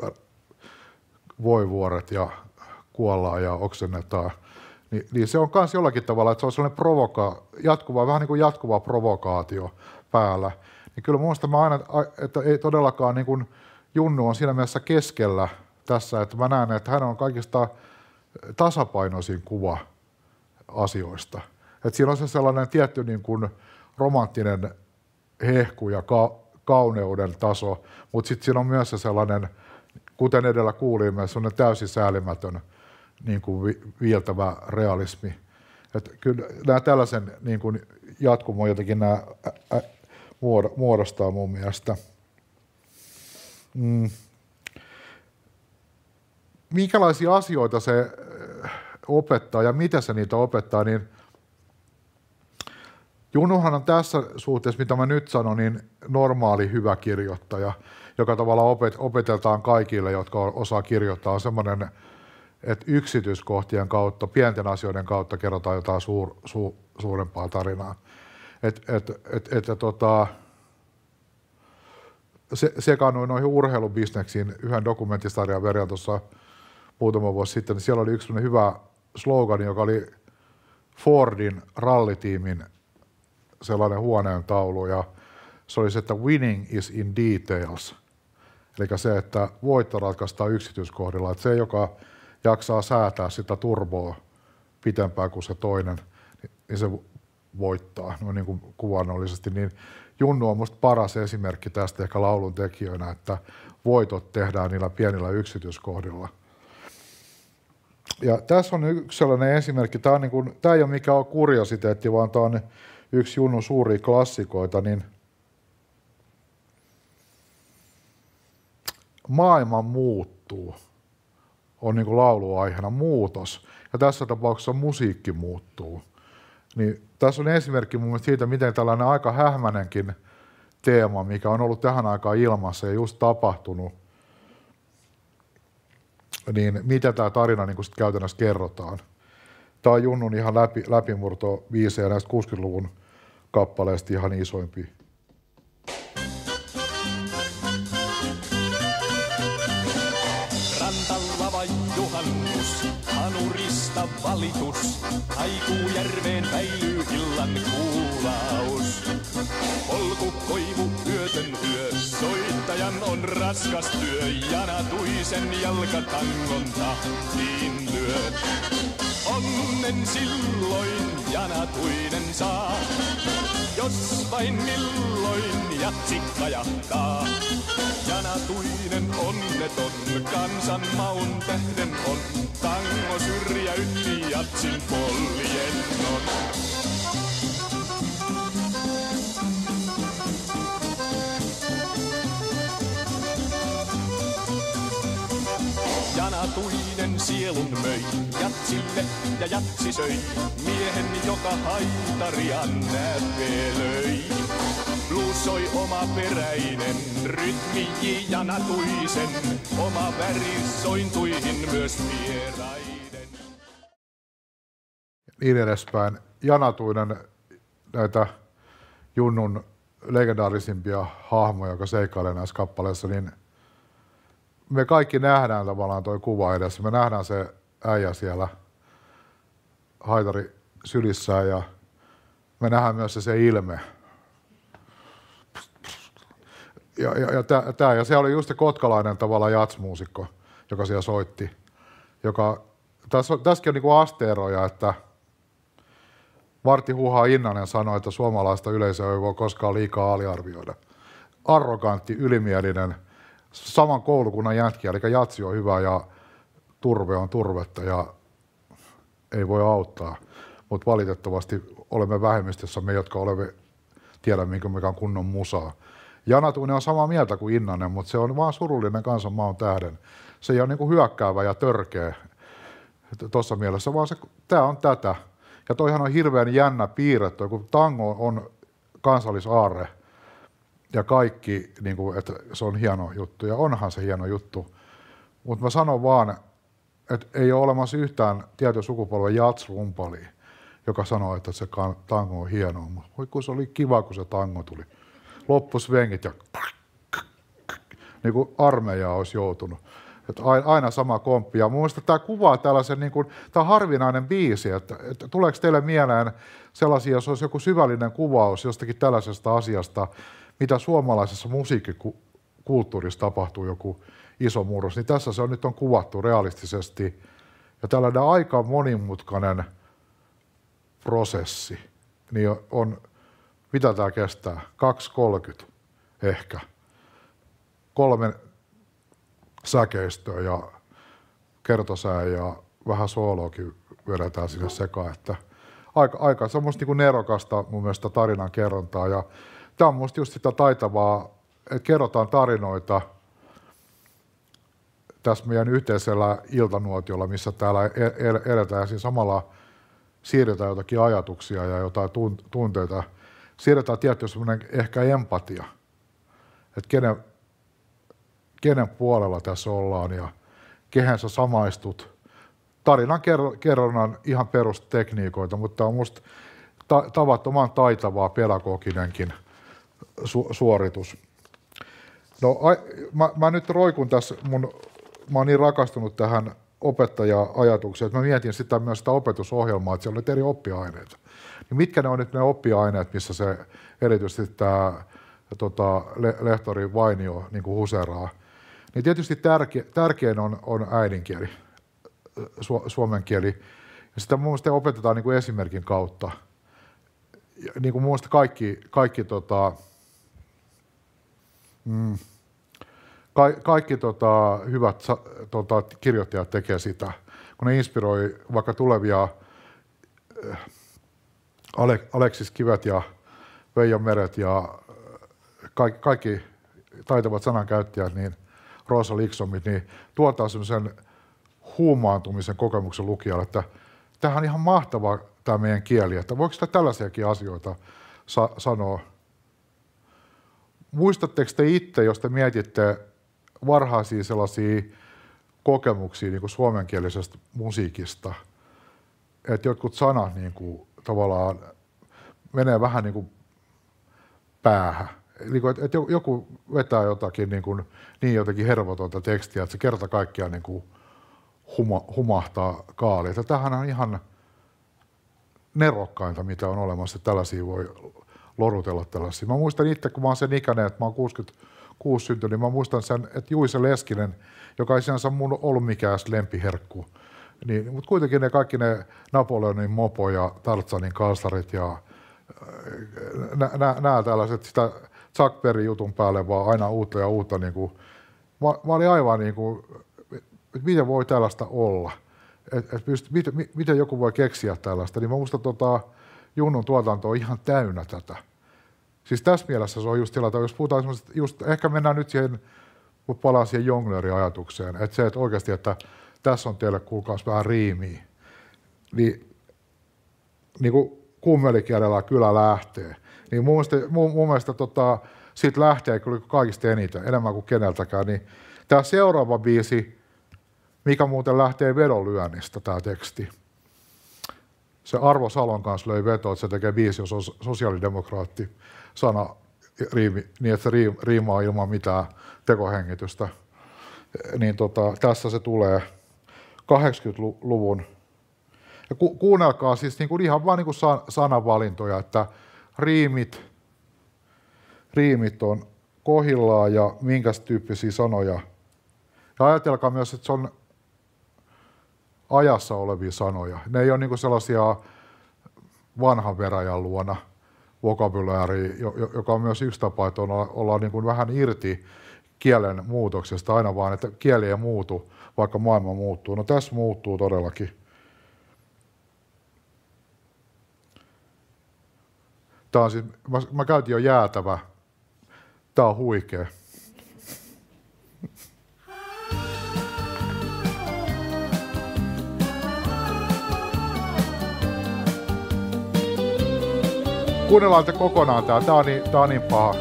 voivuoret ja kuollaan ja oksennetaan. Ni, niin se on myös jollakin tavalla, että se on sellainen provoka, jatkuva, vähän niin kuin jatkuva provokaatio päällä. Niin kyllä minusta mä aina, että ei todellakaan niin kuin Junnu on siinä mielessä keskellä tässä, että mä näen, että hän on kaikista tasapainoisin kuva asioista. Että siinä on se sellainen tietty niin kuin romanttinen hehku ja ka- kauneuden taso, mutta sitten siinä on myös se sellainen, kuten edellä kuulimme, sellainen täysin säälimätön niin kuin vi- viiltävä realismi. Että kyllä nämä tällaisen niin kuin jatkumon jotenkin nämä ä- ä- muodostaa mun mielestä. Mm. Minkälaisia asioita se opettaa ja mitä se niitä opettaa, niin Junnuhan on tässä suhteessa, mitä mä nyt sanon, niin normaali hyvä kirjoittaja, joka tavallaan opet, opetetaan kaikille, jotka osaa kirjoittaa, on semmoinen, että yksityiskohtien kautta, pienten asioiden kautta kerrotaan jotain suur, su, suurempaa tarinaa. Et, et, et, et, tota, se, sekaannuin noihin urheilubisneksiin yhden dokumenttisarjan verran tuossa muutama vuosi sitten, niin siellä oli yksi hyvä slogan, joka oli Fordin rallitiimin sellainen huoneen taulu, ja se oli se, että winning is in details. Eli se, että voitto ratkaistaan yksityiskohdilla. Että se, joka jaksaa säätää sitä turboa pitempään kuin se toinen, niin se voittaa, no niin kuin kuvaannollisesti. Niin Junnu on musta paras esimerkki tästä ehkä laulun tekijöinä, että voitot tehdään niillä pienillä yksityiskohdilla. Ja tässä on yksi sellainen esimerkki, tämä, on niin kuin, tämä ei ole mikään kuriositeetti, vaan tämä on yksi Junnun suuria klassikoita, niin maailma muuttuu, on niin kuin lauluaiheena muutos, ja tässä tapauksessa musiikki muuttuu. Niin tässä on esimerkki mun mielestä siitä, miten tällainen aika hähmänenkin teema, mikä on ollut tähän aikaan ilmassa ja just tapahtunut, niin miten tämä tarina niin kuin sit käytännössä kerrotaan. Tämä on Junnun ihan läpi, läpimurto biisejä näistä kuusikymmentäluvun kappaleista ihan isoimpia. Rantalla vai juhannus, hanurista valitus, haikuu järveen väilyy illan kuulaus. Polku, koivu, yötön yö, soittajan on raskas työ, janatuisen jalkatangon tahtiin lyö. Onnen silloin janatuinen saa, jos vain milloin jatsikka jahtaa. Janatuinen onneton kansan maun tähden on, tango syrjäytti jatsin poljennon. Janatuinen sielun möi jatsille ja jatsi söi miehen, joka haitaria näpelöi. Blues soi omaperäinen rytmi Janatuisen, oma väri sointuihin myös vieraiden. Niin edespäin. Janatuinen näitä Junnun legendaarisimpia hahmoja, joka seikkailee näissä kappaleissa, niin me kaikki nähdään tavallaan toi kuva edessä. Me nähdään se äijä siellä haitari sylissään ja me nähdään myös se, se ilme. Ja, ja, ja, tää, ja se oli just se kotkalainen tavallaan jatsmuusikko, joka siellä soitti. Joka, tässä, tässäkin on niinku asteeroja, että Martti Huha Innanen sanoi, että suomalaista yleisöä ei voi koskaan liikaa aliarvioida. Arrogantti, ylimielinen, saman koulukunnan jätkiä, eli jatsi on hyvä ja turve on turvetta ja ei voi auttaa. Mutta valitettavasti olemme vähemmistössä me, jotka olemme, tiedämme, mikä on kunnon musaa. Janatuinen on samaa mieltä kuin Innanen, mutta se on vaan surullinen kansan maun tähden. Se ei ole niin kuin hyökkäävä ja törkeä tuossa mielessä, vaan se, tämä on tätä. Ja toihan on hirveän jännä piirre, toi, kun tango on kansallisaarre ja kaikki, niin kuin, että se on hieno juttu, ja onhan se hieno juttu. Mutta mä sanon vaan, että ei ole olemassa yhtään tietyn sukupolven jatsrumpalia, joka sanoo, että se tango on hienoa. Voi kun se oli kiva, kun se tango tuli. Loppusvengit ja niin kuin armeija olisi joutunut. Että aina sama komppi. Ja mun mielestä tämä kuvaa tällaisen, niin kuin, tämä on harvinainen biisi, että, että tuleeko teille mieleen sellaisia, jos olisi joku syvällinen kuvaus jostakin tällaisesta asiasta, mitä suomalaisessa musiikkikulttuurissa tapahtuu joku iso murros, niin tässä se on nyt on kuvattu realistisesti. Ja tällainen aika monimutkainen prosessi, niin on, mitä tämä kestää, kaksi kolmekymmentä ehkä, kolme säkeistöä ja kertosää ja vähän sooloakin vedetään sinne sekaan, että aika, aika semmoista niin kuin nerokasta mun mielestä tarinan kerrontaa ja tämä on musta just sitä taitavaa, että kerrotaan tarinoita tässä meidän yhteisellä iltanuotiolla, missä täällä eletään ja siinä samalla siirretään jotakin ajatuksia ja jotain tunteita. Siirretään tietty semmoinen ehkä empatia, että kenen, kenen puolella tässä ollaan ja kehen sä samaistut. Tarinan kerronnan ihan perustekniikoita, mutta tämä on musta ta- tavattoman taitavaa pedagoginenkin su- suoritus. No, a, mä, mä nyt roikun tässä, mun, mä oon niin rakastunut tähän opettaja-ajatukseen, että mä mietin sitä myös sitä opetusohjelmaa, että siellä on nyt eri oppiaineita. Niin mitkä ne on nyt ne oppiaineet, missä se erityisesti tämä tota, lehtori Vainio niin kuin huseraa. Niin tietysti tärke, tärkein on, on äidinkieli, su, suomen kieli. Ja sitä mun mielestä opetetaan niin kuin esimerkin kautta. Ja, niin kuin mun mielestä kaikki, kaikki tota, mm, ka, kaikki tota, hyvät tota, kirjoittajat tekee sitä, kun ne inspiroi vaikka tulevia äh, Aleksis Kivet ja Veijo Meret ja kaikki, kaikki taitavat sanankäyttäjät, niin Rosa Liksomit, niin tuottaa semmoisen huumaantumisen kokemuksen lukijalle, että tämähän on ihan mahtava tämä meidän kieli, että voiko sitä tällaisiakin asioita sa- sanoa. Muistatteko te itse, jos te mietitte varhaisia sellaisia kokemuksia niin kuin suomenkielisestä musiikista, että jotkut sanat niin kuin, tavallaan menee vähän niin kuin päähän. Että joku vetää jotakin niin, kuin, niin jotenkin hervotonta tekstiä, että se kerta kaikkiaan niin kuin huma, humahtaa kaaliin. Tämähän on ihan nerokkainta, mitä on olemassa, että tällaisia voi lorutella tällaisia. Mä muistan itse, kun mä oon sen ikäinen, että mä oon kuusikymmentäkuusi syntynyt, niin mä muistan sen, että Juise Leskinen, joka ei sinänsä mun ollut mikään lempiherkku, niin, mutta kuitenkin ne kaikki ne Napoleonin mopo ja Tartsanin kalsarit ja nämä tällaiset sitä Chuck Berry jutun päälle vaan aina uutta ja uutta. Niin kuin, mä, mä olin aivan niin kuin, että miten voi tällaista olla, että et pyst, miten, miten joku voi keksiä tällaista. Niin mä muistan tota, Junnun tuotanto on ihan täynnä tätä. Siis tässä mielessä se on just tilata, jos puhutaan semmoista, just ehkä mennään nyt siihen, kun palaan siihen jonglööri-ajatukseen, että se, että oikeasti, että tässä on teille kuulkaas vähän riimiä, niin, niin kuin kummelikielellä kyllä lähtee. Niin mun mielestä, mun, mun mielestä tota, siitä lähtee kyllä kaikista eniten, enemmän kuin keneltäkään. Niin tämä seuraava biisi, mikä muuten lähtee vedonlyönnistä, tämä teksti. Se Arvo Salon kanssa löi veto, että se tekee biisi, jos on sosiaalidemokraatti sana riimi, niin, että se riimaa ilman mitään tekohengitystä. Niin tota, tässä se tulee kahdeksankymmentäluvun. Ja ku, kuunnelkaa siis niin kuin ihan vaan niin kuin san, sanavalintoja, että riimit, riimit on kohdillaan ja minkäs tyyppisiä sanoja. Ja ajatelkaa myös, että se on ajassa olevia sanoja. Ne ei ole niin kuin sellaisia vanhan veräjän luona vokabulääriä, joka on myös yksi tapa, että ollaan, ollaan niin kuin vähän irti kielen muutoksesta aina vaan, että kieli ei muutu, vaikka maailma muuttuu. No tässä muuttuu todellakin. Tää on siis, mä, mä käytin jo jäätävä. Tää on huikea. Kuunnellaan te kokonaan tää. Tää on niin, tää on niin paha.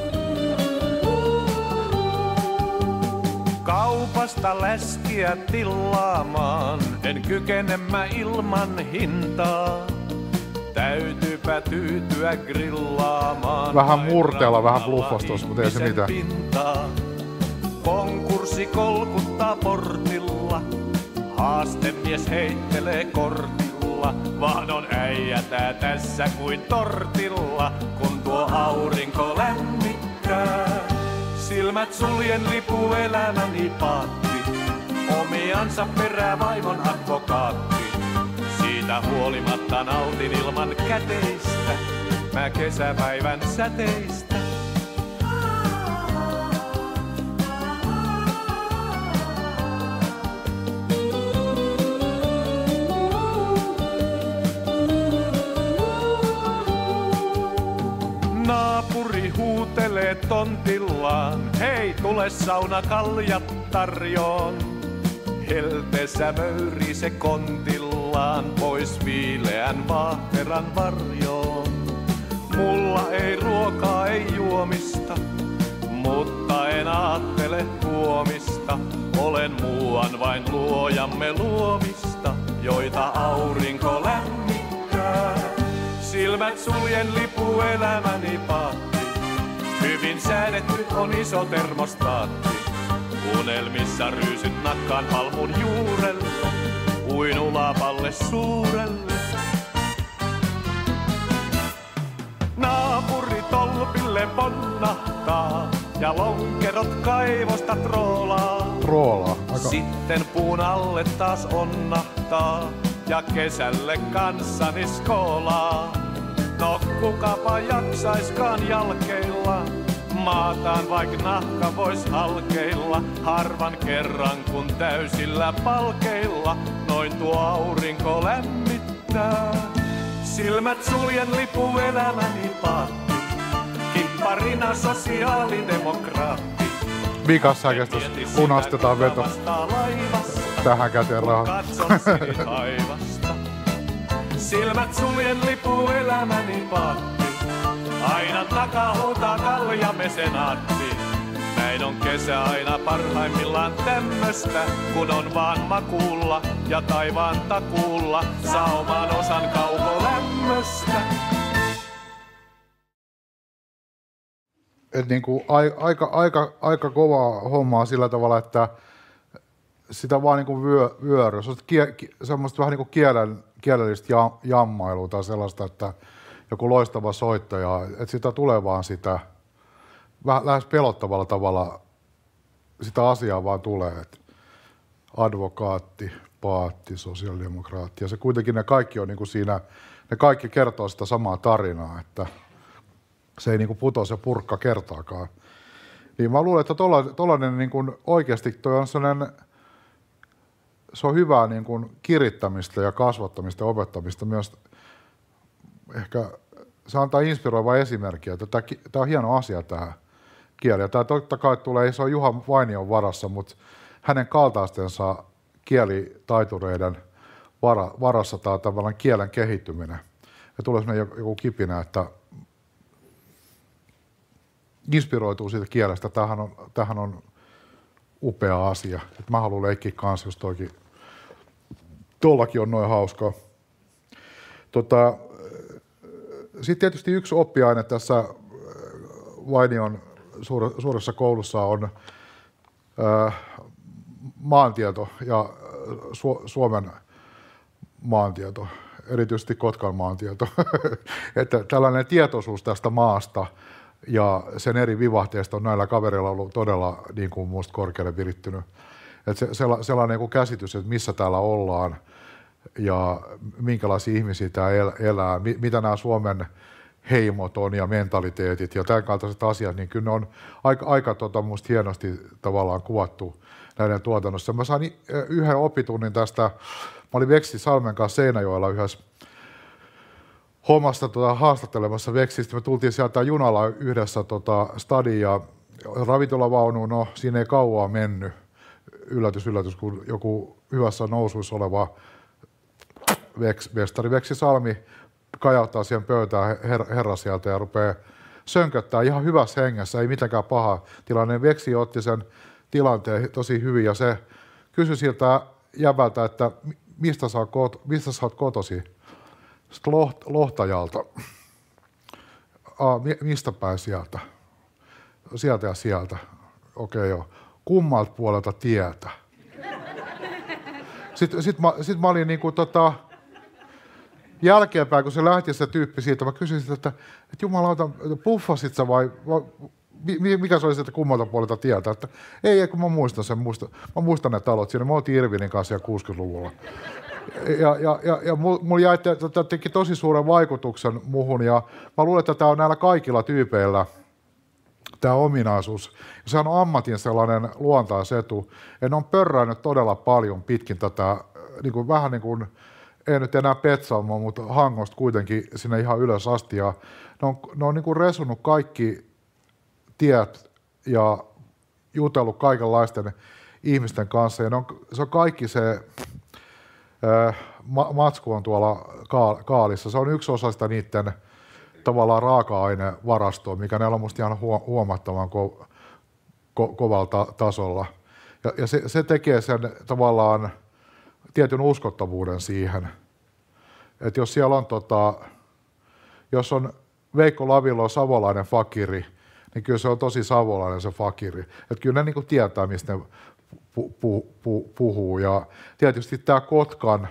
Kaupasta läskiä tillaamaan, en kykene mä ilman hintaa. Täytyypä tyytyä grillaamaan. Vähän murteella, vähän bluffas tossa, mutta ei se mitään. Konkurssi kurssi kolkuttaa portilla. Haastemies heittelee kortilla, vaan on äijätää tässä kuin tortilla, kun tuo aurinko lämmittää. Silmät suljen lipu elämäni paatti, omiansa perää vaimon advokaatti. Siitä huolimatta nautin ilman käteistä, mä kesäpäivän säteistä. Naapuri huutelee tontillaan, hei tule sauna kaljat tarjoon. Helteessä möyrii se kontillaan, pois viileän vaahteran varjoon. Mulla ei ruokaa, ei juomista, mutta en aattele huomista. Olen muuan vain luojamme luomista, joita aurinko lämmittää. Silmät suljen lipu elämäni paatti, hyvin säädetty on iso termostaatti. Unelmissa ryysyt nakkaan palmun juurelle, uin ulapalle suurelle. Naapuri tolpille ponnahtaa ja lonkerot kaivosta troolaa. Troolaa. Aika... Sitten puun alle taas onnahtaa ja kesälle kanssani skoolaa. No kukapa jaksaiskaan jalkeilla, maataan vaik nahka vois halkeilla. Harvan kerran kun täysillä palkeilla, noin tuo aurinko lämmittää. Silmät suljen lipu elämäni paatti, kipparina sosiaalidemokraatti. Vikas säkestys, lunastetaan veto. Tähän käteen rahat. Katson sinitaivasta. Silmät suljen lipu elämäni paatti, aina takaa huutaa kaljamesenaatti. Näin on kesä aina parhaimmillaan tämmöstä, kun on vaan makuulla ja taivaan takuulla saumaan osan kaukolämmöstä. Et niinku aika, aika, aika kovaa hommaa sillä tavalla, että sitä vaan niinku vyö, vyöry. Semmoista vähän niinku kielen, kielellistä jammailua tai sellaista, että joku loistava soittaja, että sitä tulee vaan sitä, vähän lähes pelottavalla tavalla sitä asiaa vaan tulee, että advokaatti, paatti, sosiaalidemokraatti, ja se kuitenkin ne kaikki on niinku siinä, ne kaikki kertoo sitä samaa tarinaa, että se ei niinku putoa se purkka kertaakaan. Niin mä luulen, että tollainen niinku oikeasti toi on sellainen, se on hyvää niin kuin kirittämistä ja kasvattamista ja opettamista myös. Ehkä se antaa inspiroivaa esimerkkiä, että tämä, tämä on hieno asia tämä kieli. Ja tämä totta kai tulee, se on Juha Vainion varassa, mutta hänen kaltaistensa kielitaitureiden varassa tämä tavallaan kielen kehittyminen. Ja tulee sellainen joku kipinä, että inspiroituu siitä kielestä. Tämähän on, tämähän on upea asia. Että mä haluan leikkiä kanssa, jos toikin tuollakin on noin hauskaa. Tota, sitten tietysti yksi oppiaine tässä Vainion suuressa koulussa on äh, maantieto ja Su- Suomen maantieto, erityisesti Kotkan maantieto. Että tällainen tietoisuus tästä maasta ja sen eri vivahteista on näillä kavereilla ollut todella niin kuin musta korkealle virittynyt. Että se, sellainen niin käsitys, että missä täällä ollaan ja minkälaisia ihmisiä täällä elää, mitä nämä Suomen heimot on ja mentaliteetit ja tämän kaltaiset asiat, niin kyllä ne on aika, aika tota, musta hienosti tavallaan kuvattu näiden tuotannossa. Mä sain yhden opitunnin tästä, mä olin Veksi Salmen kanssa Seinäjoella yhdessä hommasta tota, haastattelemassa Veksistä. Me tultiin sieltä junalla yhdessä tota, stadiin ja ravintolavaunuun, no siinä ei kauaa mennyt. Yllätys, yllätys, kun joku hyvässä nousuissa oleva veks, mestari Veksi Salmi kajauttaa siihen pöytään her, herra sieltä ja rupeaa sönköttää ihan hyvässä hengessä, ei mitenkään paha tilanne. Veksi otti sen tilanteen tosi hyvin ja se kysyi siltä jäbältä, että mistä sä oot, mistä sä oot kotosi? Sitten Loht, Lohtajalta. Aa, mistä päin sieltä? Sieltä ja sieltä. Okei joo. kummalta puolelta tietä. Sitten sit mä, sit mä olin niinku tota, jälkeenpäin, kun se lähti se tyyppi siitä, mä kysyin sitä, että, että jumalauta, puffasit sä vai, vai mikä se oli sieltä kummalta puolelta tietä? Että ei, ei, kun mä muistan sen, muistan, mä muistan ne talot siinä, me oltiin Irvinin kanssa siellä kuusikymmentäluvulla. Ja, ja, ja, ja mulla jäi, tämä teki tosi suuren vaikutuksen muhun, ja mä luulen, että tämä on näillä kaikilla tyypeillä, tämä ominaisuus. Ja sehän on ammatin sellainen luontaisetu, ja ne on pörräinyt todella paljon pitkin tätä, niin kuin, vähän niin kuin, ei nyt enää Petsamo, mutta Hangosta kuitenkin sinne ihan ylös asti, ja ne on, ne on niin kuin resunut kaikki tiet ja jutellut kaikenlaisten ihmisten kanssa, ja ne on, se on kaikki se ää, ma- matsku on tuolla ka- kaalissa, se on yksi osa sitä niiden tavallaan raaka-ainevarastoa, mikä ne on musta ihan huomattavan ko- ko- kovalla ta- tasolla. Ja, ja se, se tekee sen tavallaan tietyn uskottavuuden siihen, että jos siellä on, tota, jos on Veikko Lavilo savolainen fakiri, niin kyllä se on tosi savolainen se fakiri. Että kyllä ne niin kuin tietää, mistä ne pu- pu- pu- puhuu. Ja tietysti tämä Kotkan,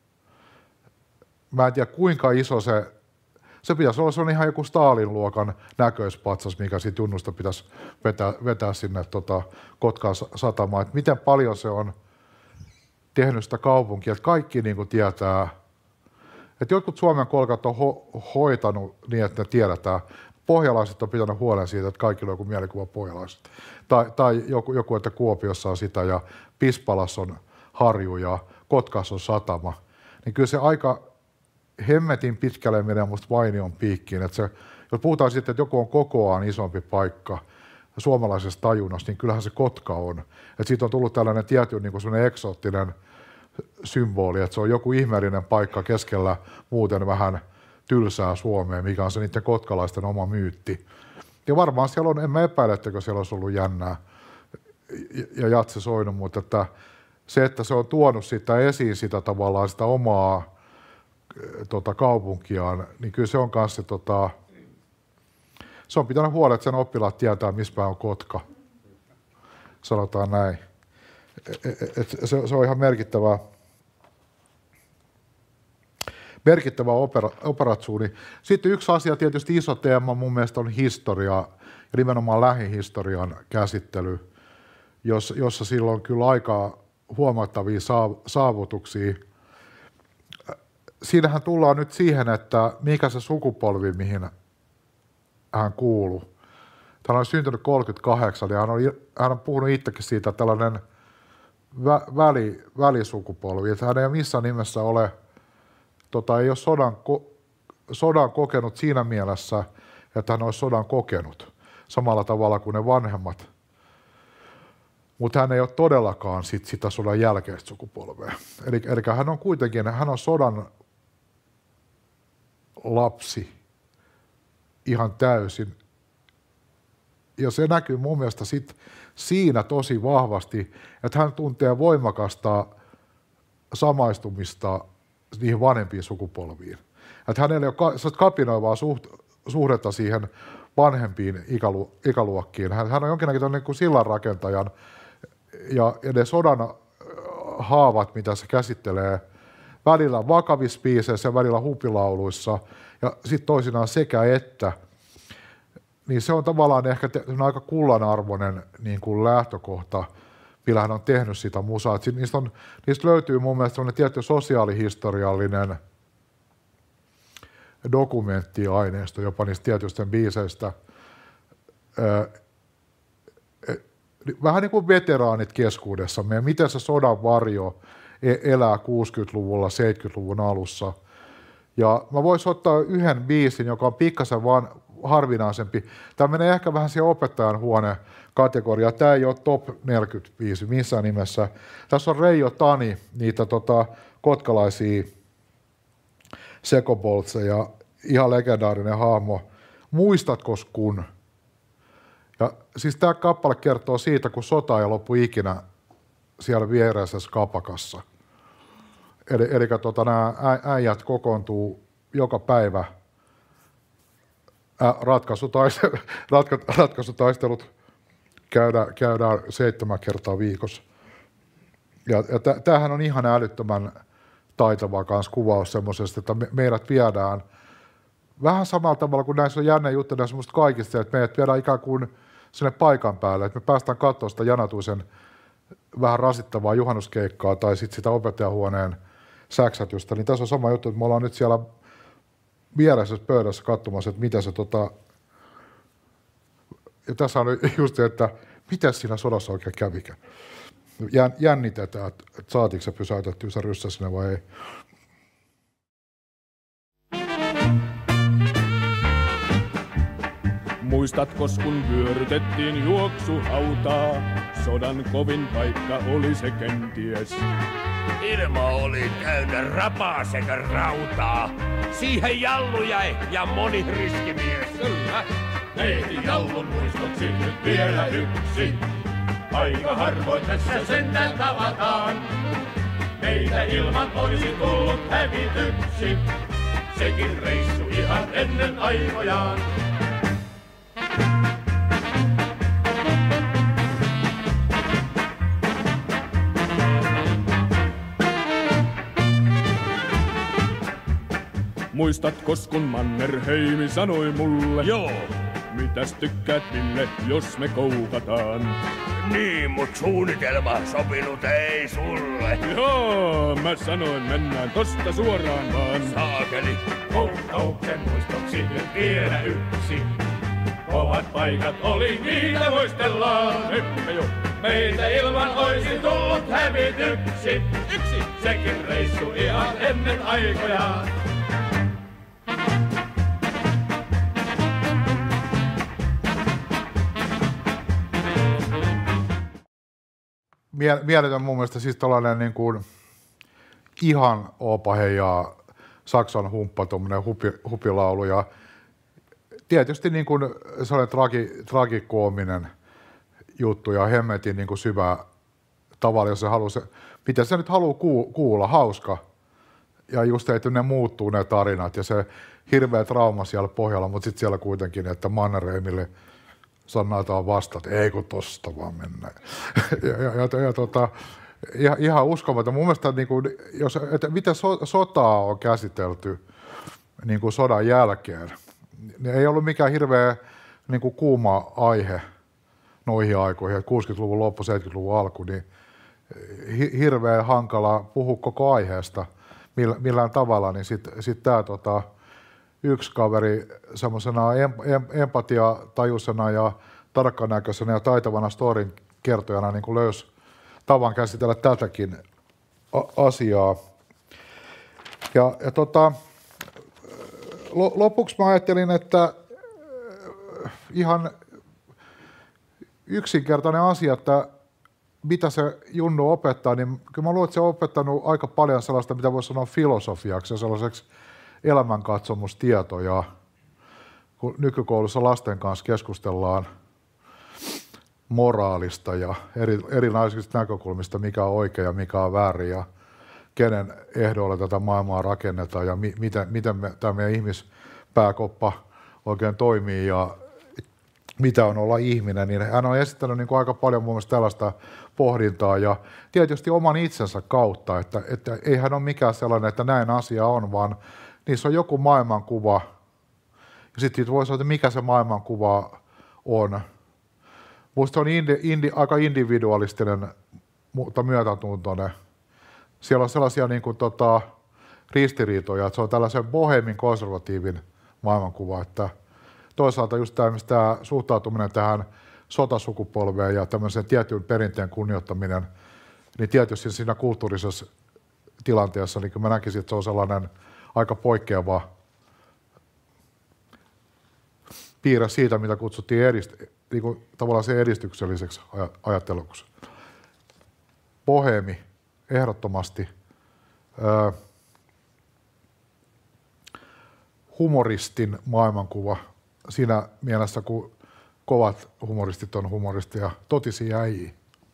mä en tiedä kuinka iso se, se pitäisi olla, se on ihan joku Stalin-luokan näköispatsas, mikä siitä junnusta pitäisi vetää, vetää sinne tota Kotkan satamaan. Että miten paljon se on tehnyt sitä kaupunkia, että kaikki niin kuin tietää, että jotkut Suomen kolkat on ho- hoitanut niin, että ne tiedetään. Pohjalaiset on pitänyt huolen siitä, että kaikilla on joku mielikuva pohjalaiset. Tai, tai joku, joku, että Kuopiossa on sitä ja Pispalassa on harju ja Kotkassa on satama. Niin kyllä se aika hemmetin pitkälle menee musta Vainion piikkiin. Että se, jos puhutaan sitten, että joku on kokoaan isompi paikka suomalaisessa tajunnassa, niin kyllähän se Kotka on. Että siitä on tullut tällainen tietty niin kuin sellainen eksoottinen symboli, että se on joku ihmeellinen paikka keskellä muuten vähän tylsää Suomea, mikä on se niiden kotkalaisten oma myytti. Ja varmaan siellä on, en mä epäile, etteikö siellä olisi ollut jännää ja jatse soinut, mutta että se, että se on tuonut sitä esiin sitä tavallaan sitä omaa tota, kaupunkiaan, niin kyllä se on kanssa, tota, se on pitänyt huolta, että sen oppilaat tietää, missä päin on Kotka. Sanotaan näin. Et, et, se, se on ihan merkittävää. merkittävä opera, operatsuuni. Sitten yksi asia, tietysti iso teema mun mielestä on historia ja nimenomaan lähihistorian käsittely, jossa, jossa silloin on kyllä aika huomattavia saavutuksia. Siinähän tullaan nyt siihen, että mikä se sukupolvi, mihin hän kuuluu. Hän on syntynyt kolmekymmentäkahdeksan ja hän on, hän on puhunut itsekin siitä, että tällainen vä, väli, välisukupolvi, että hän ei missään nimessä ole Tota, ei ole sodan, ko- sodan kokenut siinä mielessä, että hän olisi sodan kokenut samalla tavalla kuin ne vanhemmat. Mutta hän ei ole todellakaan sit sitä sodan jälkeistä sukupolvea. Eli, eli hän on kuitenkin, hän on sodan lapsi ihan täysin. Ja se näkyy mun mielestä sit siinä tosi vahvasti, että hän tuntee voimakasta samaistumista niihin vanhempiin sukupolviin. Että hänellä ei ole kapinoivaa suht, suhdetta siihen vanhempiin ikälu, ikäluokkiin. Hän, hän on jonkinlainen niin kuin sillanrakentajan ja, ja ne sodan haavat, mitä se käsittelee, välillä vakavissa biiseissä ja välillä hupilauluissa ja sitten toisinaan sekä että, niin se on tavallaan ehkä te, on aika kullanarvoinen niin kuin lähtökohta, millä hän on tehnyt sitä musaa. Niistä, on, niistä löytyy mun mielestä sellainen tietty sosiaalihistoriallinen dokumenttiaineisto jopa niistä tietyistä biiseistä. Vähän niin kuin veteraanit keskuudessamme ja miten se sodan varjo elää kuusikymmentäluvulla, seitsemänkymmentäluvun alussa. Ja mä voisin ottaa yhden biisin, joka on pikkasen vaan harvinaisempi. Tämä menee ehkä vähän siihen opettajan huone kategoriaan. Tämä ei ole top neljäkymmentäviisi missään nimessä. Tässä on Reijo Tani, niitä tota, kotkalaisia sekoboltseja, ihan legendaarinen hahmo. Muistatko kun? Ja siis tämä kappale kertoo siitä, kun sota ei loppu ikinä siellä viereisessä kapakassa. Eli, eli tota, nämä äijät kokoontuu joka päivä ratkaisutaistelut käydään, käydään seitsemän kertaa viikossa. Ja, ja t- tämähän on ihan älyttömän taitava kans kuvaus semmoisesta, että me, meidät viedään vähän samalla tavalla kuin näissä on jännä juttu näissä musta kaikista, että meidät viedään ikään kuin sinne paikan päälle, että me päästään katsomaan sitä Janatuisen vähän rasittavaa juhannuskeikkaa tai sitten sitä opettajahuoneen säksätystä, niin tässä on sama juttu, että me ollaan nyt siellä viereisessä pöydässä katsomassa, että mitä se tota... Ja tässä on just se, että mitä siinä sodassa oikein kävikään. Jännitetään, että saatiinko se pysäytettyä se ryssä sinne vai ei. Muistatko, kun vyörytettiin juoksuhautaa? Sodan kovin paikka oli se kenties. Ilma oli täynnä rapaa sekä rautaa. Siihen Jallu jäi ja moni riskimies. Kyllä. Neiti Jallun muistoksi nyt vielä yksi. Aika harvoin tässä sentään tavataan. Meitä ilman olisi tullut hävityksi. Sekin reissu ihan ennen aikojaan. Muistatko, kun Mannerheimi sanoi mulle? Joo. Mitäs tykkäät, Ville, jos me koukataan? Niin, mut suunnitelma sopinut ei sulle. Joo, mä sanoin, mennään tosta suoraan vaan. Saakeli. Koukkauksen muistoksi nyt vielä yksi. Kovat paikat oli, niitä muistellaan. Hyppä jo. Meitä ilman olisi tullut hävityksi. Yksi. Sekin reissu ihan ennen aikojaan. Mieletön mun mielestä siis tällainen niin kuin ihan Oopahe ja Saksan humppa, tuommoinen hupi, hupilaulu ja tietysti niin kuin sellainen tragi, tragikoominen juttu ja hemmetin niin kuin syvä tavalla, jos se haluaa, se, mitä se nyt haluaa kuulla, hauska ja just että ne muuttuu ne tarinat ja se hirveä trauma siellä pohjalla, mutta sitten siellä kuitenkin, että Mannerheimille sanotaan vasta, että ei kun tosta vaan mennään. ja, ja, ja, ja tota, ihan, ihan uskomaton. Mun mielestä, niin kuin, jos, että miten so, sotaa on käsitelty niin kuin sodan jälkeen, niin ei ollut mikään hirveä niin kuin kuuma aihe noihin aikoihin, kuusikymmentäluvun loppu, seitsemänkymmentäluvun alku, niin hirveän hankala puhua koko aiheesta millään tavalla, niin sitten sit tämä tota, yksi kaveri semmoisena empatiatajuisena ja tarkkanäköisenä ja taitavana storin kertojana niin kuin löysi tavan käsitellä tätäkin asiaa. Ja, ja tota, lopuksi mä ajattelin, että ihan yksinkertainen asia, että mitä se Junnu opettaa, niin kyllä mä luulen, että se on opettanut aika paljon sellaista, mitä voisi sanoa filosofiaksi ja sellaiseksi elämänkatsomustietoja, kun nykykoulussa lasten kanssa keskustellaan moraalista ja eri, erinäisistä näkökulmista, mikä on oikein ja mikä on väärin ja kenen ehdoilla tätä maailmaa rakennetaan ja mi, miten, miten me, tämä meidän ihmispääkoppa oikein toimii ja mitä on olla ihminen, niin hän on esittänyt niin kuin aika paljon mun mielestä tällaista pohdintaa ja tietysti oman itsensä kautta, että, että ei hän ole mikään sellainen, että näin asia on, vaan niissä on joku maailmankuva ja sitten voi sanoa, että mikä se maailmankuva on. Minusta se on indi, indi, aika individualistinen, mutta myötätuntoinen. Siellä on sellaisia niin kuin, tota, ristiriitoja, että se on tällaisen bohemin konservatiivin maailmankuva, että toisaalta just tämä, tämä suhtautuminen tähän sotasukupolveen ja tämmöisen tietyn perinteen kunnioittaminen, niin tietysti siinä kulttuurisessa tilanteessa niin mä näkisin, että se on sellainen aika poikkeava piirre siitä, mitä kutsuttiin edist, niin kuin, tavallaan se edistykselliseksi ajatteluksi. Bohemi, ehdottomasti. Öö, humoristin maailmankuva siinä mielessä, kun kovat humoristit on humoristia, totisia äijiä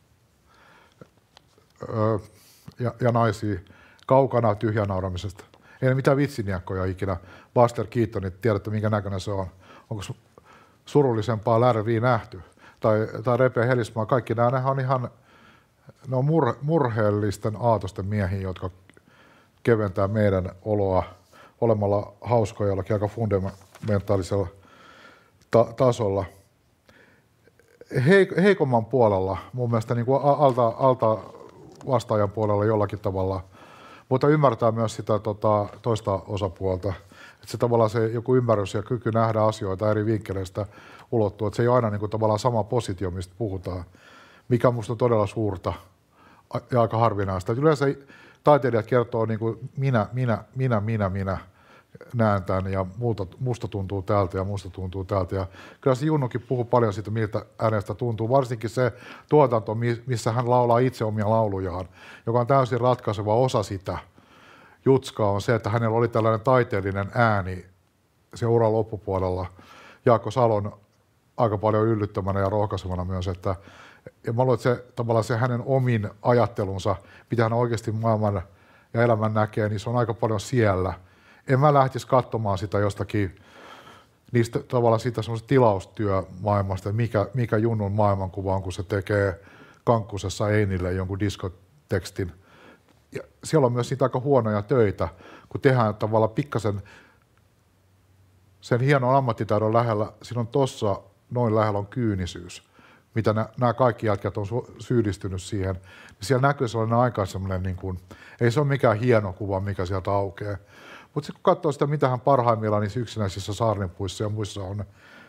öö, ja, ja naisia kaukana tyhjänauramisesta. Ei ole mitään vitsiniekkoja ikinä. Buster Keaton, tiedätte minkä näköinen se on. Onko surullisempaa lärviä nähty? tai, tai Repe Helismaa, kaikki nämä on ihan ne on mur, murheellisten aatosten miehiä, jotka keventää meidän oloa olemalla hauskoja jollakin aika fundamentaalisella ta- tasolla. Heik- heikomman puolella, mun mielestä niin kuin alta, alta vastaajan puolella jollakin tavalla, mutta ymmärtää myös sitä tota, toista osapuolta. Että se tavallaan se joku ymmärrys ja kyky nähdä asioita eri vinkkeleistä ulottuu. Että se ei ole aina niin kuin tavallaan sama positio, mistä puhutaan, mikä musta on todella suurta ja aika harvinaista. Että yleensä taiteilijat kertoo niin kuin minä, minä, minä, minä, minä näen tämän ja muuta, musta tuntuu täältä ja musta tuntuu täältä. Ja kyllä se Junnukin puhuu paljon siitä, miltä äänestä tuntuu. Varsinkin se tuotanto, missä hän laulaa itse omia laulujaan, joka on täysin ratkaiseva osa sitä jutskaa, on se, että hänellä oli tällainen taiteellinen ääni se uran loppupuolella. Jaakko Salon aika paljon yllyttämänä ja rohkaisevana myös, että ja mä luulen, että se, tavallaan se hänen omin ajattelunsa, mitä hän oikeasti maailman ja elämän näkee, niin se on aika paljon siellä. En mä lähtisi katsomaan sitä jostakin, niistä tavallaan siitä semmoisesta tilaustyömaailmasta, että mikä, mikä Junnun maailmankuva on, kun se tekee Kankkusessa Einille jonkun diskotekstin. Ja siellä on myös niitä aika huonoja töitä, kun tehdään tavallaan pikkasen sen hienon ammattitaidon lähellä, siinä on tossa noin lähellä on kyynisyys, mitä nämä kaikki jätkät on syyllistynyt siihen. Siellä näkyy sellainen aika semmoinen, niin kuin, ei se ole mikään hieno kuva, mikä sieltä aukeaa. Mutta sitten kun katsoo sitä, mitä hän parhaimmillaan niissä yksinäisissä saarninpuissa ja muissa on,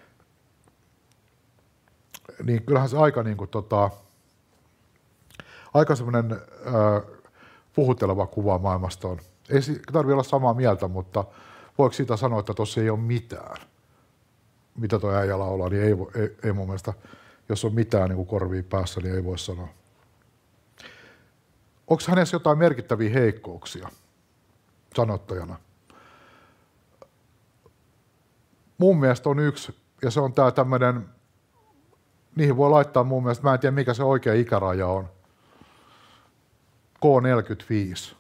niin kyllähän se aika, niin kuin, tota, aika semmoinen äh, puhutteleva kuva maailmasta on. Ei tarvitse olla samaa mieltä, mutta voiko siitä sanoa, että tuossa ei ole mitään, mitä tuo äijä laulaa, niin ei, ei, ei mun mielestä, jos on mitään niin kuin korvia päässä, niin ei voi sanoa. Onko hänessä jotain merkittäviä heikkouksia sanottajana? Mun mielestä on yksi, ja se on tää tämmöinen, niihin voi laittaa mun mielestä, mä en tiedä mikä se oikea ikäraja on, K neljäkymmentäviisi.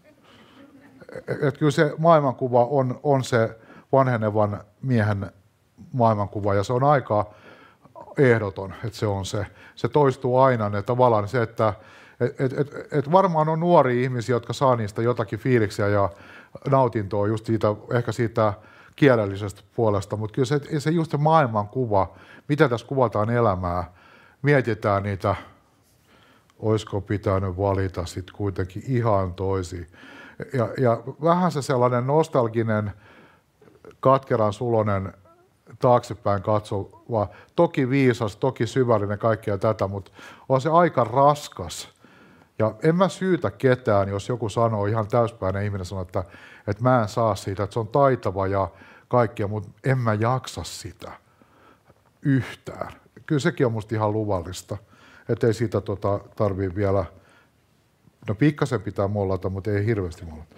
Et kyllä se maailmankuva on, on se vanhenevan miehen maailmankuva, ja se on aika ehdoton, että se on se. Se toistuu aina, ja tavallaan se, että et, et, et, et varmaan on nuoria ihmisiä, jotka saa niistä jotakin fiiliksiä ja nautintoa just siitä, ehkä siitä kielellisestä puolesta, mutta kyllä se, se just se maailmankuva, miten tässä kuvataan elämää, mietitään niitä, olisiko pitänyt valita sitten kuitenkin ihan toisin. Ja, ja vähän se sellainen nostalginen, katkeran sulonen, taaksepäin katsova, toki viisas, toki syvällinen kaikkea tätä, mutta on se aika raskas. Ja en mä syytä ketään, jos joku sanoo, ihan täyspäinen ihminen sanoo, että, että mä en saa siitä, että se on taitava ja kaikkea, mutta en mä jaksa sitä yhtään. Kyllä sekin on musta ihan luvallista, että ei siitä tota, tarvii vielä, no pikkasen pitää mollata, mutta ei hirveästi mollata.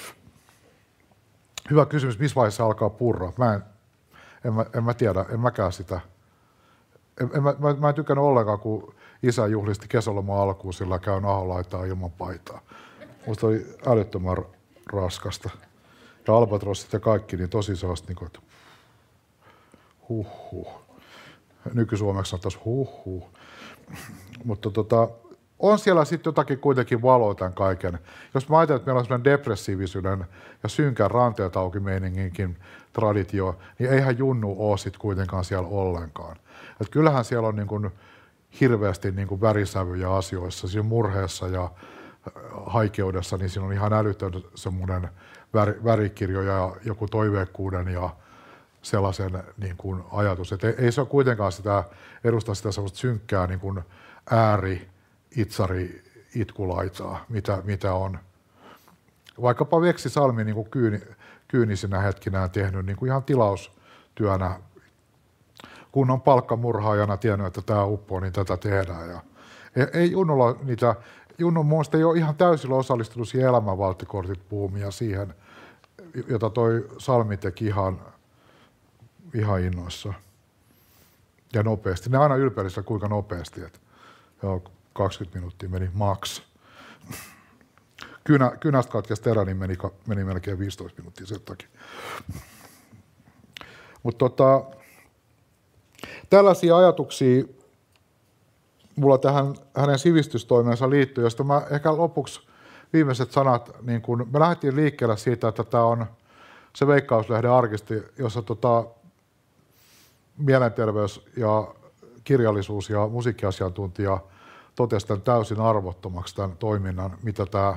Hyvä kysymys, missä vaiheessa alkaa purra? Mä en, en, mä, en mä tiedä, en mäkään sitä. En, en mä, mä, mä en tykännyt ollenkaan, kun isä juhlisti kesäloma alkuun, sillä käyn aholaitaa ilman paitaa. Musta oli älyttömän raskasta. Ja albatrossit ja kaikki, niin tosi sellaista, niin kuin, että huh huh. Nyky-suomeksi sanottaisiin huh huh. Mutta tota, on siellä sitten jotakin kuitenkin valoa tämän kaiken. Jos mä ajattelen, että meillä on sellainen depressiivisyyden ja synkän ranteet auki meininginkin traditio, niin eihän Junnu ole sitten kuitenkaan siellä ollenkaan. Et kyllähän siellä on niin kuin hirveästi niin kuin värisävyjä asioissa, siinä murheessa ja haikeudessa, niin siinä on ihan älytön semmoinen väri, värikirjo ja joku toiveikkuuden ja sellaisen niin kuin ajatus. Et ei, ei se ole kuitenkaan sitä, edustaa sitä semmoista synkkää niin kuin ääri, itsari, itkulaitaa, mitä, mitä on. Vaikkapa Veksi Salmi niin kuin kyyni, kyynisinä hetkinään tehnyt niin kuin ihan tilaustyönä, kun on palkkamurhaajana tiennyt, että tämä uppoo, niin tätä tehdään. Ja ei, ei Junnulla niitä, Junnun muista ei ole ihan täysillä osallistunut siihen elämänvalttikortit puhumia siihen, jota toi Salmi teki ihan, ihan innoissa ja nopeasti. Ne aina ylpeillistä kuinka nopeasti, että joo, kaksikymmentä minuuttia meni maks. Kynä, kynästä katkesi terä, niin meni, meni melkein viisitoista minuuttia sen takia. Mutta tota, tällaisia ajatuksia mulla tähän hänen sivistystoimensa liittyy, josta mä ehkä lopuksi viimeiset sanat, niin kun me lähdettiin liikkeelle siitä, että tämä on se Veikkauslehden arkisti, jossa tota, mielenterveys ja kirjallisuus ja musiikkiasiantuntija totesi tämän täysin arvottomaksi tämän toiminnan, mitä tämä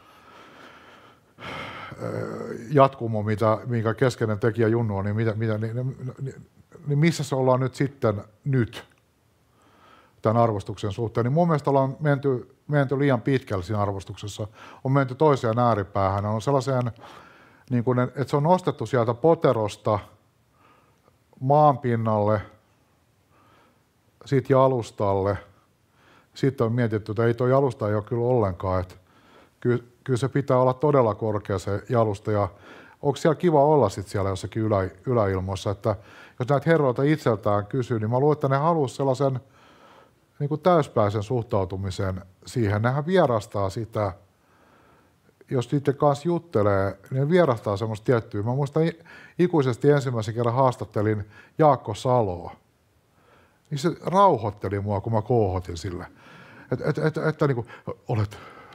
jatkumo, mitä, minkä keskeinen tekijä Junnu on, niin, mitä, mitä, niin, niin, niin missä se ollaan nyt sitten nyt tämän arvostuksen suhteen. Niin mun mielestä ollaan menty, menty liian pitkälle siinä arvostuksessa. On menty toiseen ääripäähän. On sellaiseen, niin kuin, että se on nostettu sieltä poterosta maanpinnalle, sitten jalustalle. Sitten on mietitty, että ei tuo jalusta ei ole kyllä ollenkaan. Että kyllä, kyllä se pitää olla todella korkea se jalusta. Ja onko siellä kiva olla sitten siellä jossakin ylä, yläilmoissa? Että jos näitä herroilta itseltään kysyy, niin mä luulen, että ne haluaisi sellaisen niin kuin täyspäisen suhtautumisen siihen. Nehän vierastaa sitä, jos niiden kanssa juttelee, niin ne vierastaa semmoista tiettyä. Mä muistan ikuisesti ensimmäisen kerran haastattelin Jaakko Saloa. Niin se rauhoitteli mua, kun mä koohotin sille. Että et, et, et, niin kuin, olet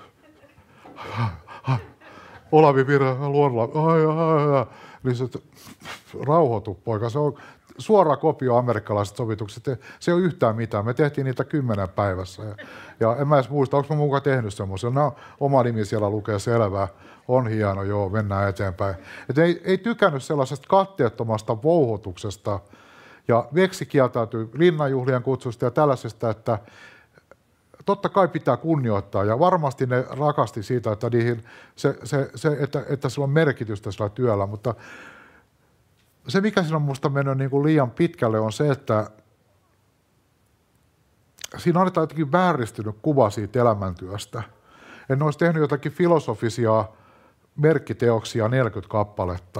Olavi Virra, Luonla, niin se, rauhoitu poika, se on suora kopio amerikkalaiset sovitukset. Se ei ole yhtään mitään. Me tehtiin niitä kymmenen päivässä. Ja, ja en mä edes muista, onko mä mukaan tehnyt semmoisen. No, oma nimi siellä lukee selvää. On hieno, joo, mennään eteenpäin. Et ei, ei tykännyt sellaisesta katteettomasta vouhotuksesta. Ja Veksi kieltäytyi linnanjuhlien kutsusta ja tällaisesta, että totta kai pitää kunnioittaa. Ja varmasti ne rakasti siitä, että, niihin, se, se, se, että, että sillä on merkitystä sillä työllä, mutta se, mikä siinä on minusta mennyt niin kuin liian pitkälle, on se, että siinä annetaan jotenkin vääristynyt kuva siitä elämäntyöstä. En olisi tehnyt jotakin filosofisia merkkiteoksia neljäkymmentä kappaletta.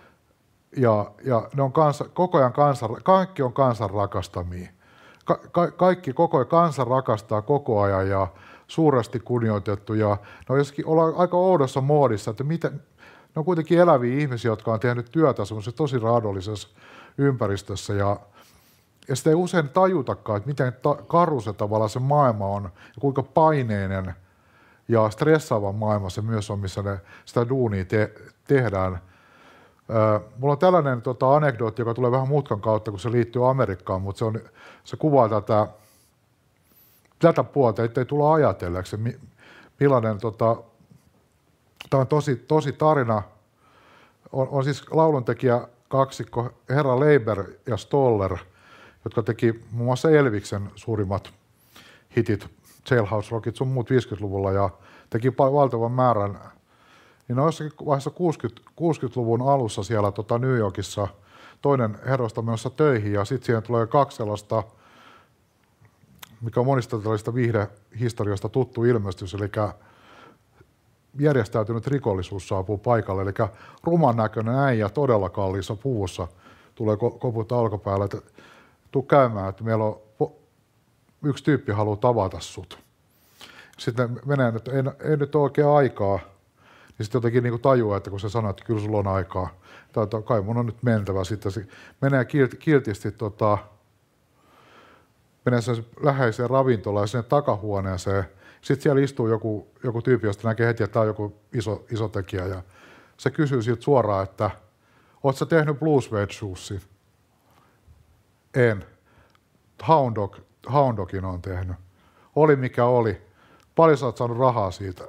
Ja, ja ne on kansa, koko ajan kansan, kaikki on kansan rakastamia. Ka, ka, kaikki koko ajan kansan rakastaa koko ajan ja suuresti kunnioitettu. Ja ne on jossakin, ollaan aika oudossa moodissa, että miten... Ne on kuitenkin eläviä ihmisiä, jotka on tehnyt työtä semmoisessa tosi raadollisessa ympäristössä. Ja, ja sitä ei usein tajutakaan, että miten ta- karu se tavallaan se maailma on ja kuinka paineinen ja stressaava maailma se myös on, missä ne, sitä duunia te- tehdään. Öö, mulla on tällainen tota, anekdootti, joka tulee vähän mutkan kautta, kun se liittyy Amerikkaan, mutta se, on, se kuvaa tätä, tätä puolta, ettei tulla ajatelleeksi, millainen... Tota, Tämä on tosi, tosi tarina. On, on siis lauluntekijä kaksikko herra Leiber ja Stoller, jotka teki muun muassa Elviksen suurimmat hitit, Jailhouse Rockit sun muut viisikymmentäluvulla ja teki valtavan määrän. Niin on jossakin vaiheessa kuusikymmentäluvun alussa siellä tota New Yorkissa toinen herroista menossa töihin ja sitten siihen tulee kaksi sellaista, mikä on monista tällaista viihdehistoriasta tuttu ilmestys, eli järjestäytynyt rikollisuus saapuu paikalle, eli ruman näköinen äijä todella kalliissa puvussa tulee koputtaa olkapäällä, että tuu käymään, että meillä on yksi tyyppi haluaa tavata sut. Sitten menee, että ei, ei nyt ole oikein aikaa, niin sitten jotenkin niin kuin tajuaa, että kun se sanoo, että kyllä sulla on aikaa, tai että kai mun on nyt mentävä. Sitten se menee kilti, kiltisti, tota, menee sen läheiseen ravintolaan ja sinne takahuoneeseen. Sitten siellä istuu joku, joku tyyppi, josta näkee heti, että tämä on joku iso, iso tekijä. Ja se kysyy siltä suoraan, että ootko sä tehnyt Blue Suede Shoesin? En. Hound Dog, Hound Dogin on tehnyt. Oli mikä oli. Paljon sä oot saanut rahaa siitä?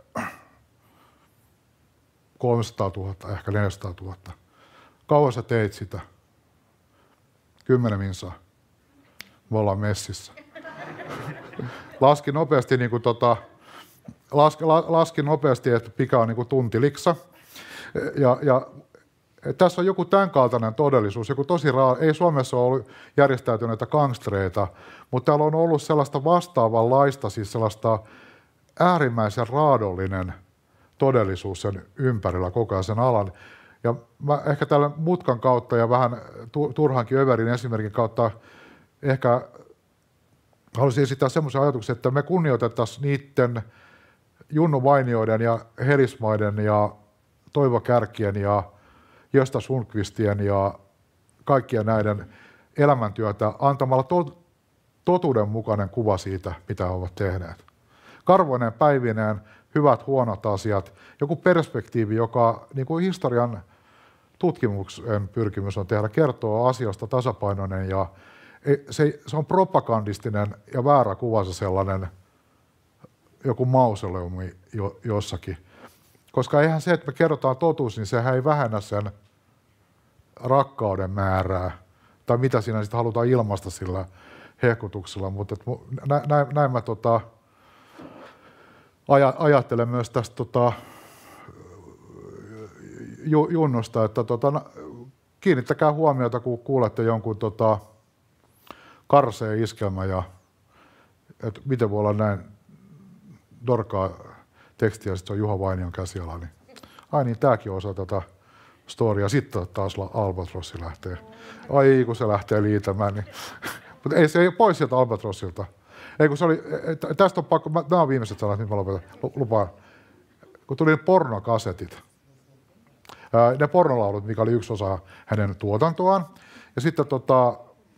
kolmesataatuhatta, ehkä neljäsataatuhatta. Kauan sä teit sitä? Kymmenen minsaa. Me ollaan messissä. Laskin nopeasti, niin kuin tota, las, la, laskin nopeasti, että pika on niin kuin tuntiliksa. Ja, ja tässä on joku tämän kaltainen todellisuus, joku tosi raa, ei Suomessa ole ollut järjestäytyneitä gangstereita, mutta täällä on ollut sellaista vastaavanlaista, siis sellaista äärimmäisen raadollinen todellisuus sen ympärillä koko ajan sen alan. Ja mä ehkä tällä mutkan kautta ja vähän turhankin överin esimerkin kautta ehkä haluaisin esittää semmoisen ajatuksen, että me kunnioitettaisiin niiden Junnu Vainioiden ja Herismaiden ja Toivo Kärkien ja Gösta Sundqvistien ja kaikkien näiden elämäntyötä antamalla to- totuudenmukainen kuva siitä, mitä he ovat tehneet. Karvoinen päivineen, hyvät huonot asiat, joku perspektiivi, joka niin kuin historian tutkimuksen pyrkimys on tehdä, kertoo asioista tasapainoinen ja se, se on propagandistinen ja väärä kuva se sellainen joku mausoleumi jo, jossakin. Koska eihän se, että me kerrotaan totuus, niin sehän ei vähennä sen rakkauden määrää tai mitä siinä sitten halutaan ilmaista sillä hehkutuksella, mutta näin, näin, näin mä tota, aja, ajattelen myös tästä tota, ju, Junnusta, että tota, kiinnittäkää huomiota, kun kuulette jonkun tota, karseen iskelmä ja että miten voi olla näin dorkaa tekstiä, sitten se on Juha Vainion käsiala, niin ai niin, tääkin on osa tätä storia. Sitten taas Albatrossi lähtee. Ai kun se lähtee liitämään, niin mutta ei se ei ole pois sieltä Albatrossilta. Ei kun se oli, tästä on pakko, nämä on viimeiset sanat, nyt mä lopetan, lupaan. Kun tuli pornokasetit, ää, ne pornolaulut, mikä oli yksi osa hänen tuotantoaan, ja sitten tota,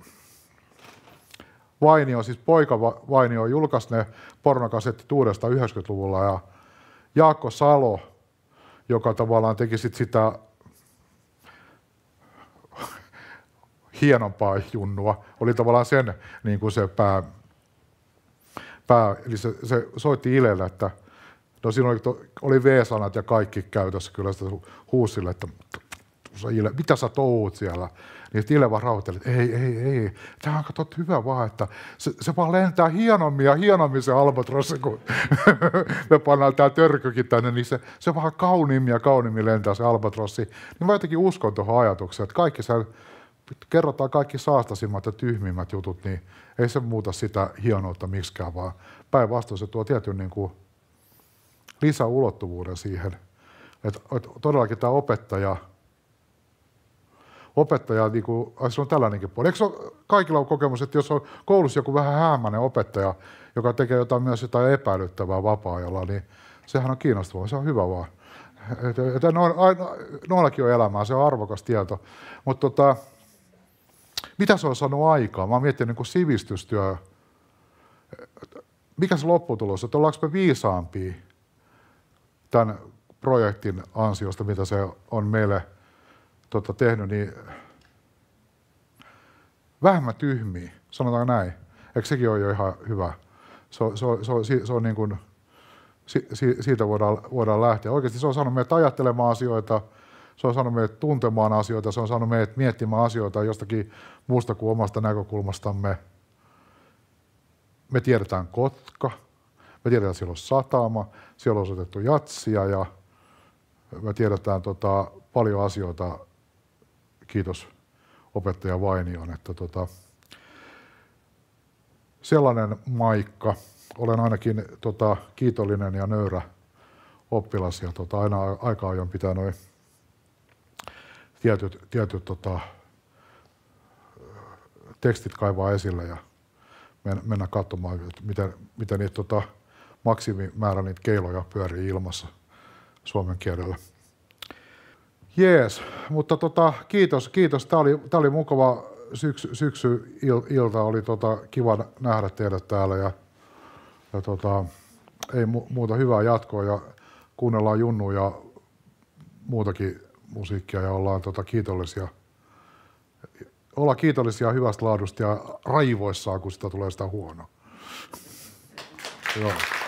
Vainio, siis poika Vainio julkaisi ne pornokasettit uudestaan yhdeksänkymmentäluvulla, ja Jaakko Salo, joka tavallaan teki sit sitä hienompaa junnua, oli tavallaan sen niin kuin se pää, pää eli se, se soitti Ilelle, että no siinä oli, oli V-sanat ja kaikki käytössä kyllä sitä huusille, että Ile, mitä sä touhut siellä? Niin sitten Ile vaan rauhoitteli, että ei, ei, ei, tämä on katsottu hyvä vaan, että se, se vaan lentää hienommin ja hienommin se Albatrossi, kun me pannaan tämä törkykin tänne, niin se, se vaan kauniimmin ja kauniimmin lentää se Albatrossi. Niin mä jotenkin uskon tuohon ajatukseen, että kaikki se, kerrotaan kaikki saastasimmat ja tyhmimmät jutut, niin ei se muuta sitä hienoutta miksikään, vaan päinvastoin se tuo tietyn niin kuin lisäulottuvuuden siihen. Että, että todellakin tämä opettaja, opettaja niin kuin, se on tällainenkin puoli. Eikö se ole, kaikilla on kokemus, että jos on koulussa joku vähän häämäinen opettaja, joka tekee jotain myös jotain epäilyttävää vapaa-ajalla, niin sehän on kiinnostavaa, se on hyvä vaan. Että noillakin on elämää, se on arvokas tieto. Mutta tota, mitä se on saanut aikaa? Mä oon miettinyt niin kuin sivistystyö. Mikä se lopputulos, että ollaanko me viisaampia tämän projektin ansiosta, mitä se on meille tota, tehnyt, niin vähemmän tyhmiä, sanotaan näin. Eikö sekin ole jo ihan hyvä? Se on, se on, se on, se on niin kuin, siitä voidaan, voidaan lähteä. Oikeasti se on saanut meidät ajattelemaan asioita, se on saanut meidät tuntemaan asioita, se on saanut meidät miettimään asioita jostakin muusta kuin omasta näkökulmastamme. Me tiedetään Kotka, me tiedetään, että siellä on satama, siellä on osoitettu jatsia ja me tiedetään tota, paljon asioita, kiitos opettaja Vainion, että tota, sellainen maikka. Olen ainakin tota, kiitollinen ja nöyrä oppilas ja tota, aina aika ajoin pitää noin tietyt, tietyt tota, tekstit kaivaa esille ja mennä katsomaan, miten, miten niitä tota, maksimimäärä niitä keiloja pyörii ilmassa suomen kielellä. Jees, mutta tota, kiitos, kiitos. Tämä oli, tämä oli mukava syksy, syksy il, ilta, oli tota, kiva nähdä teidät täällä ja, ja tota, ei mu, muuta hyvää jatkoa ja kuunnellaan Junnu ja muutakin musiikkia ja ollaan tota, kiitollisia. Ollaan kiitollisia hyvästä laadusta ja raivoissaan, kun sitä tulee sitä huonoa. Joo.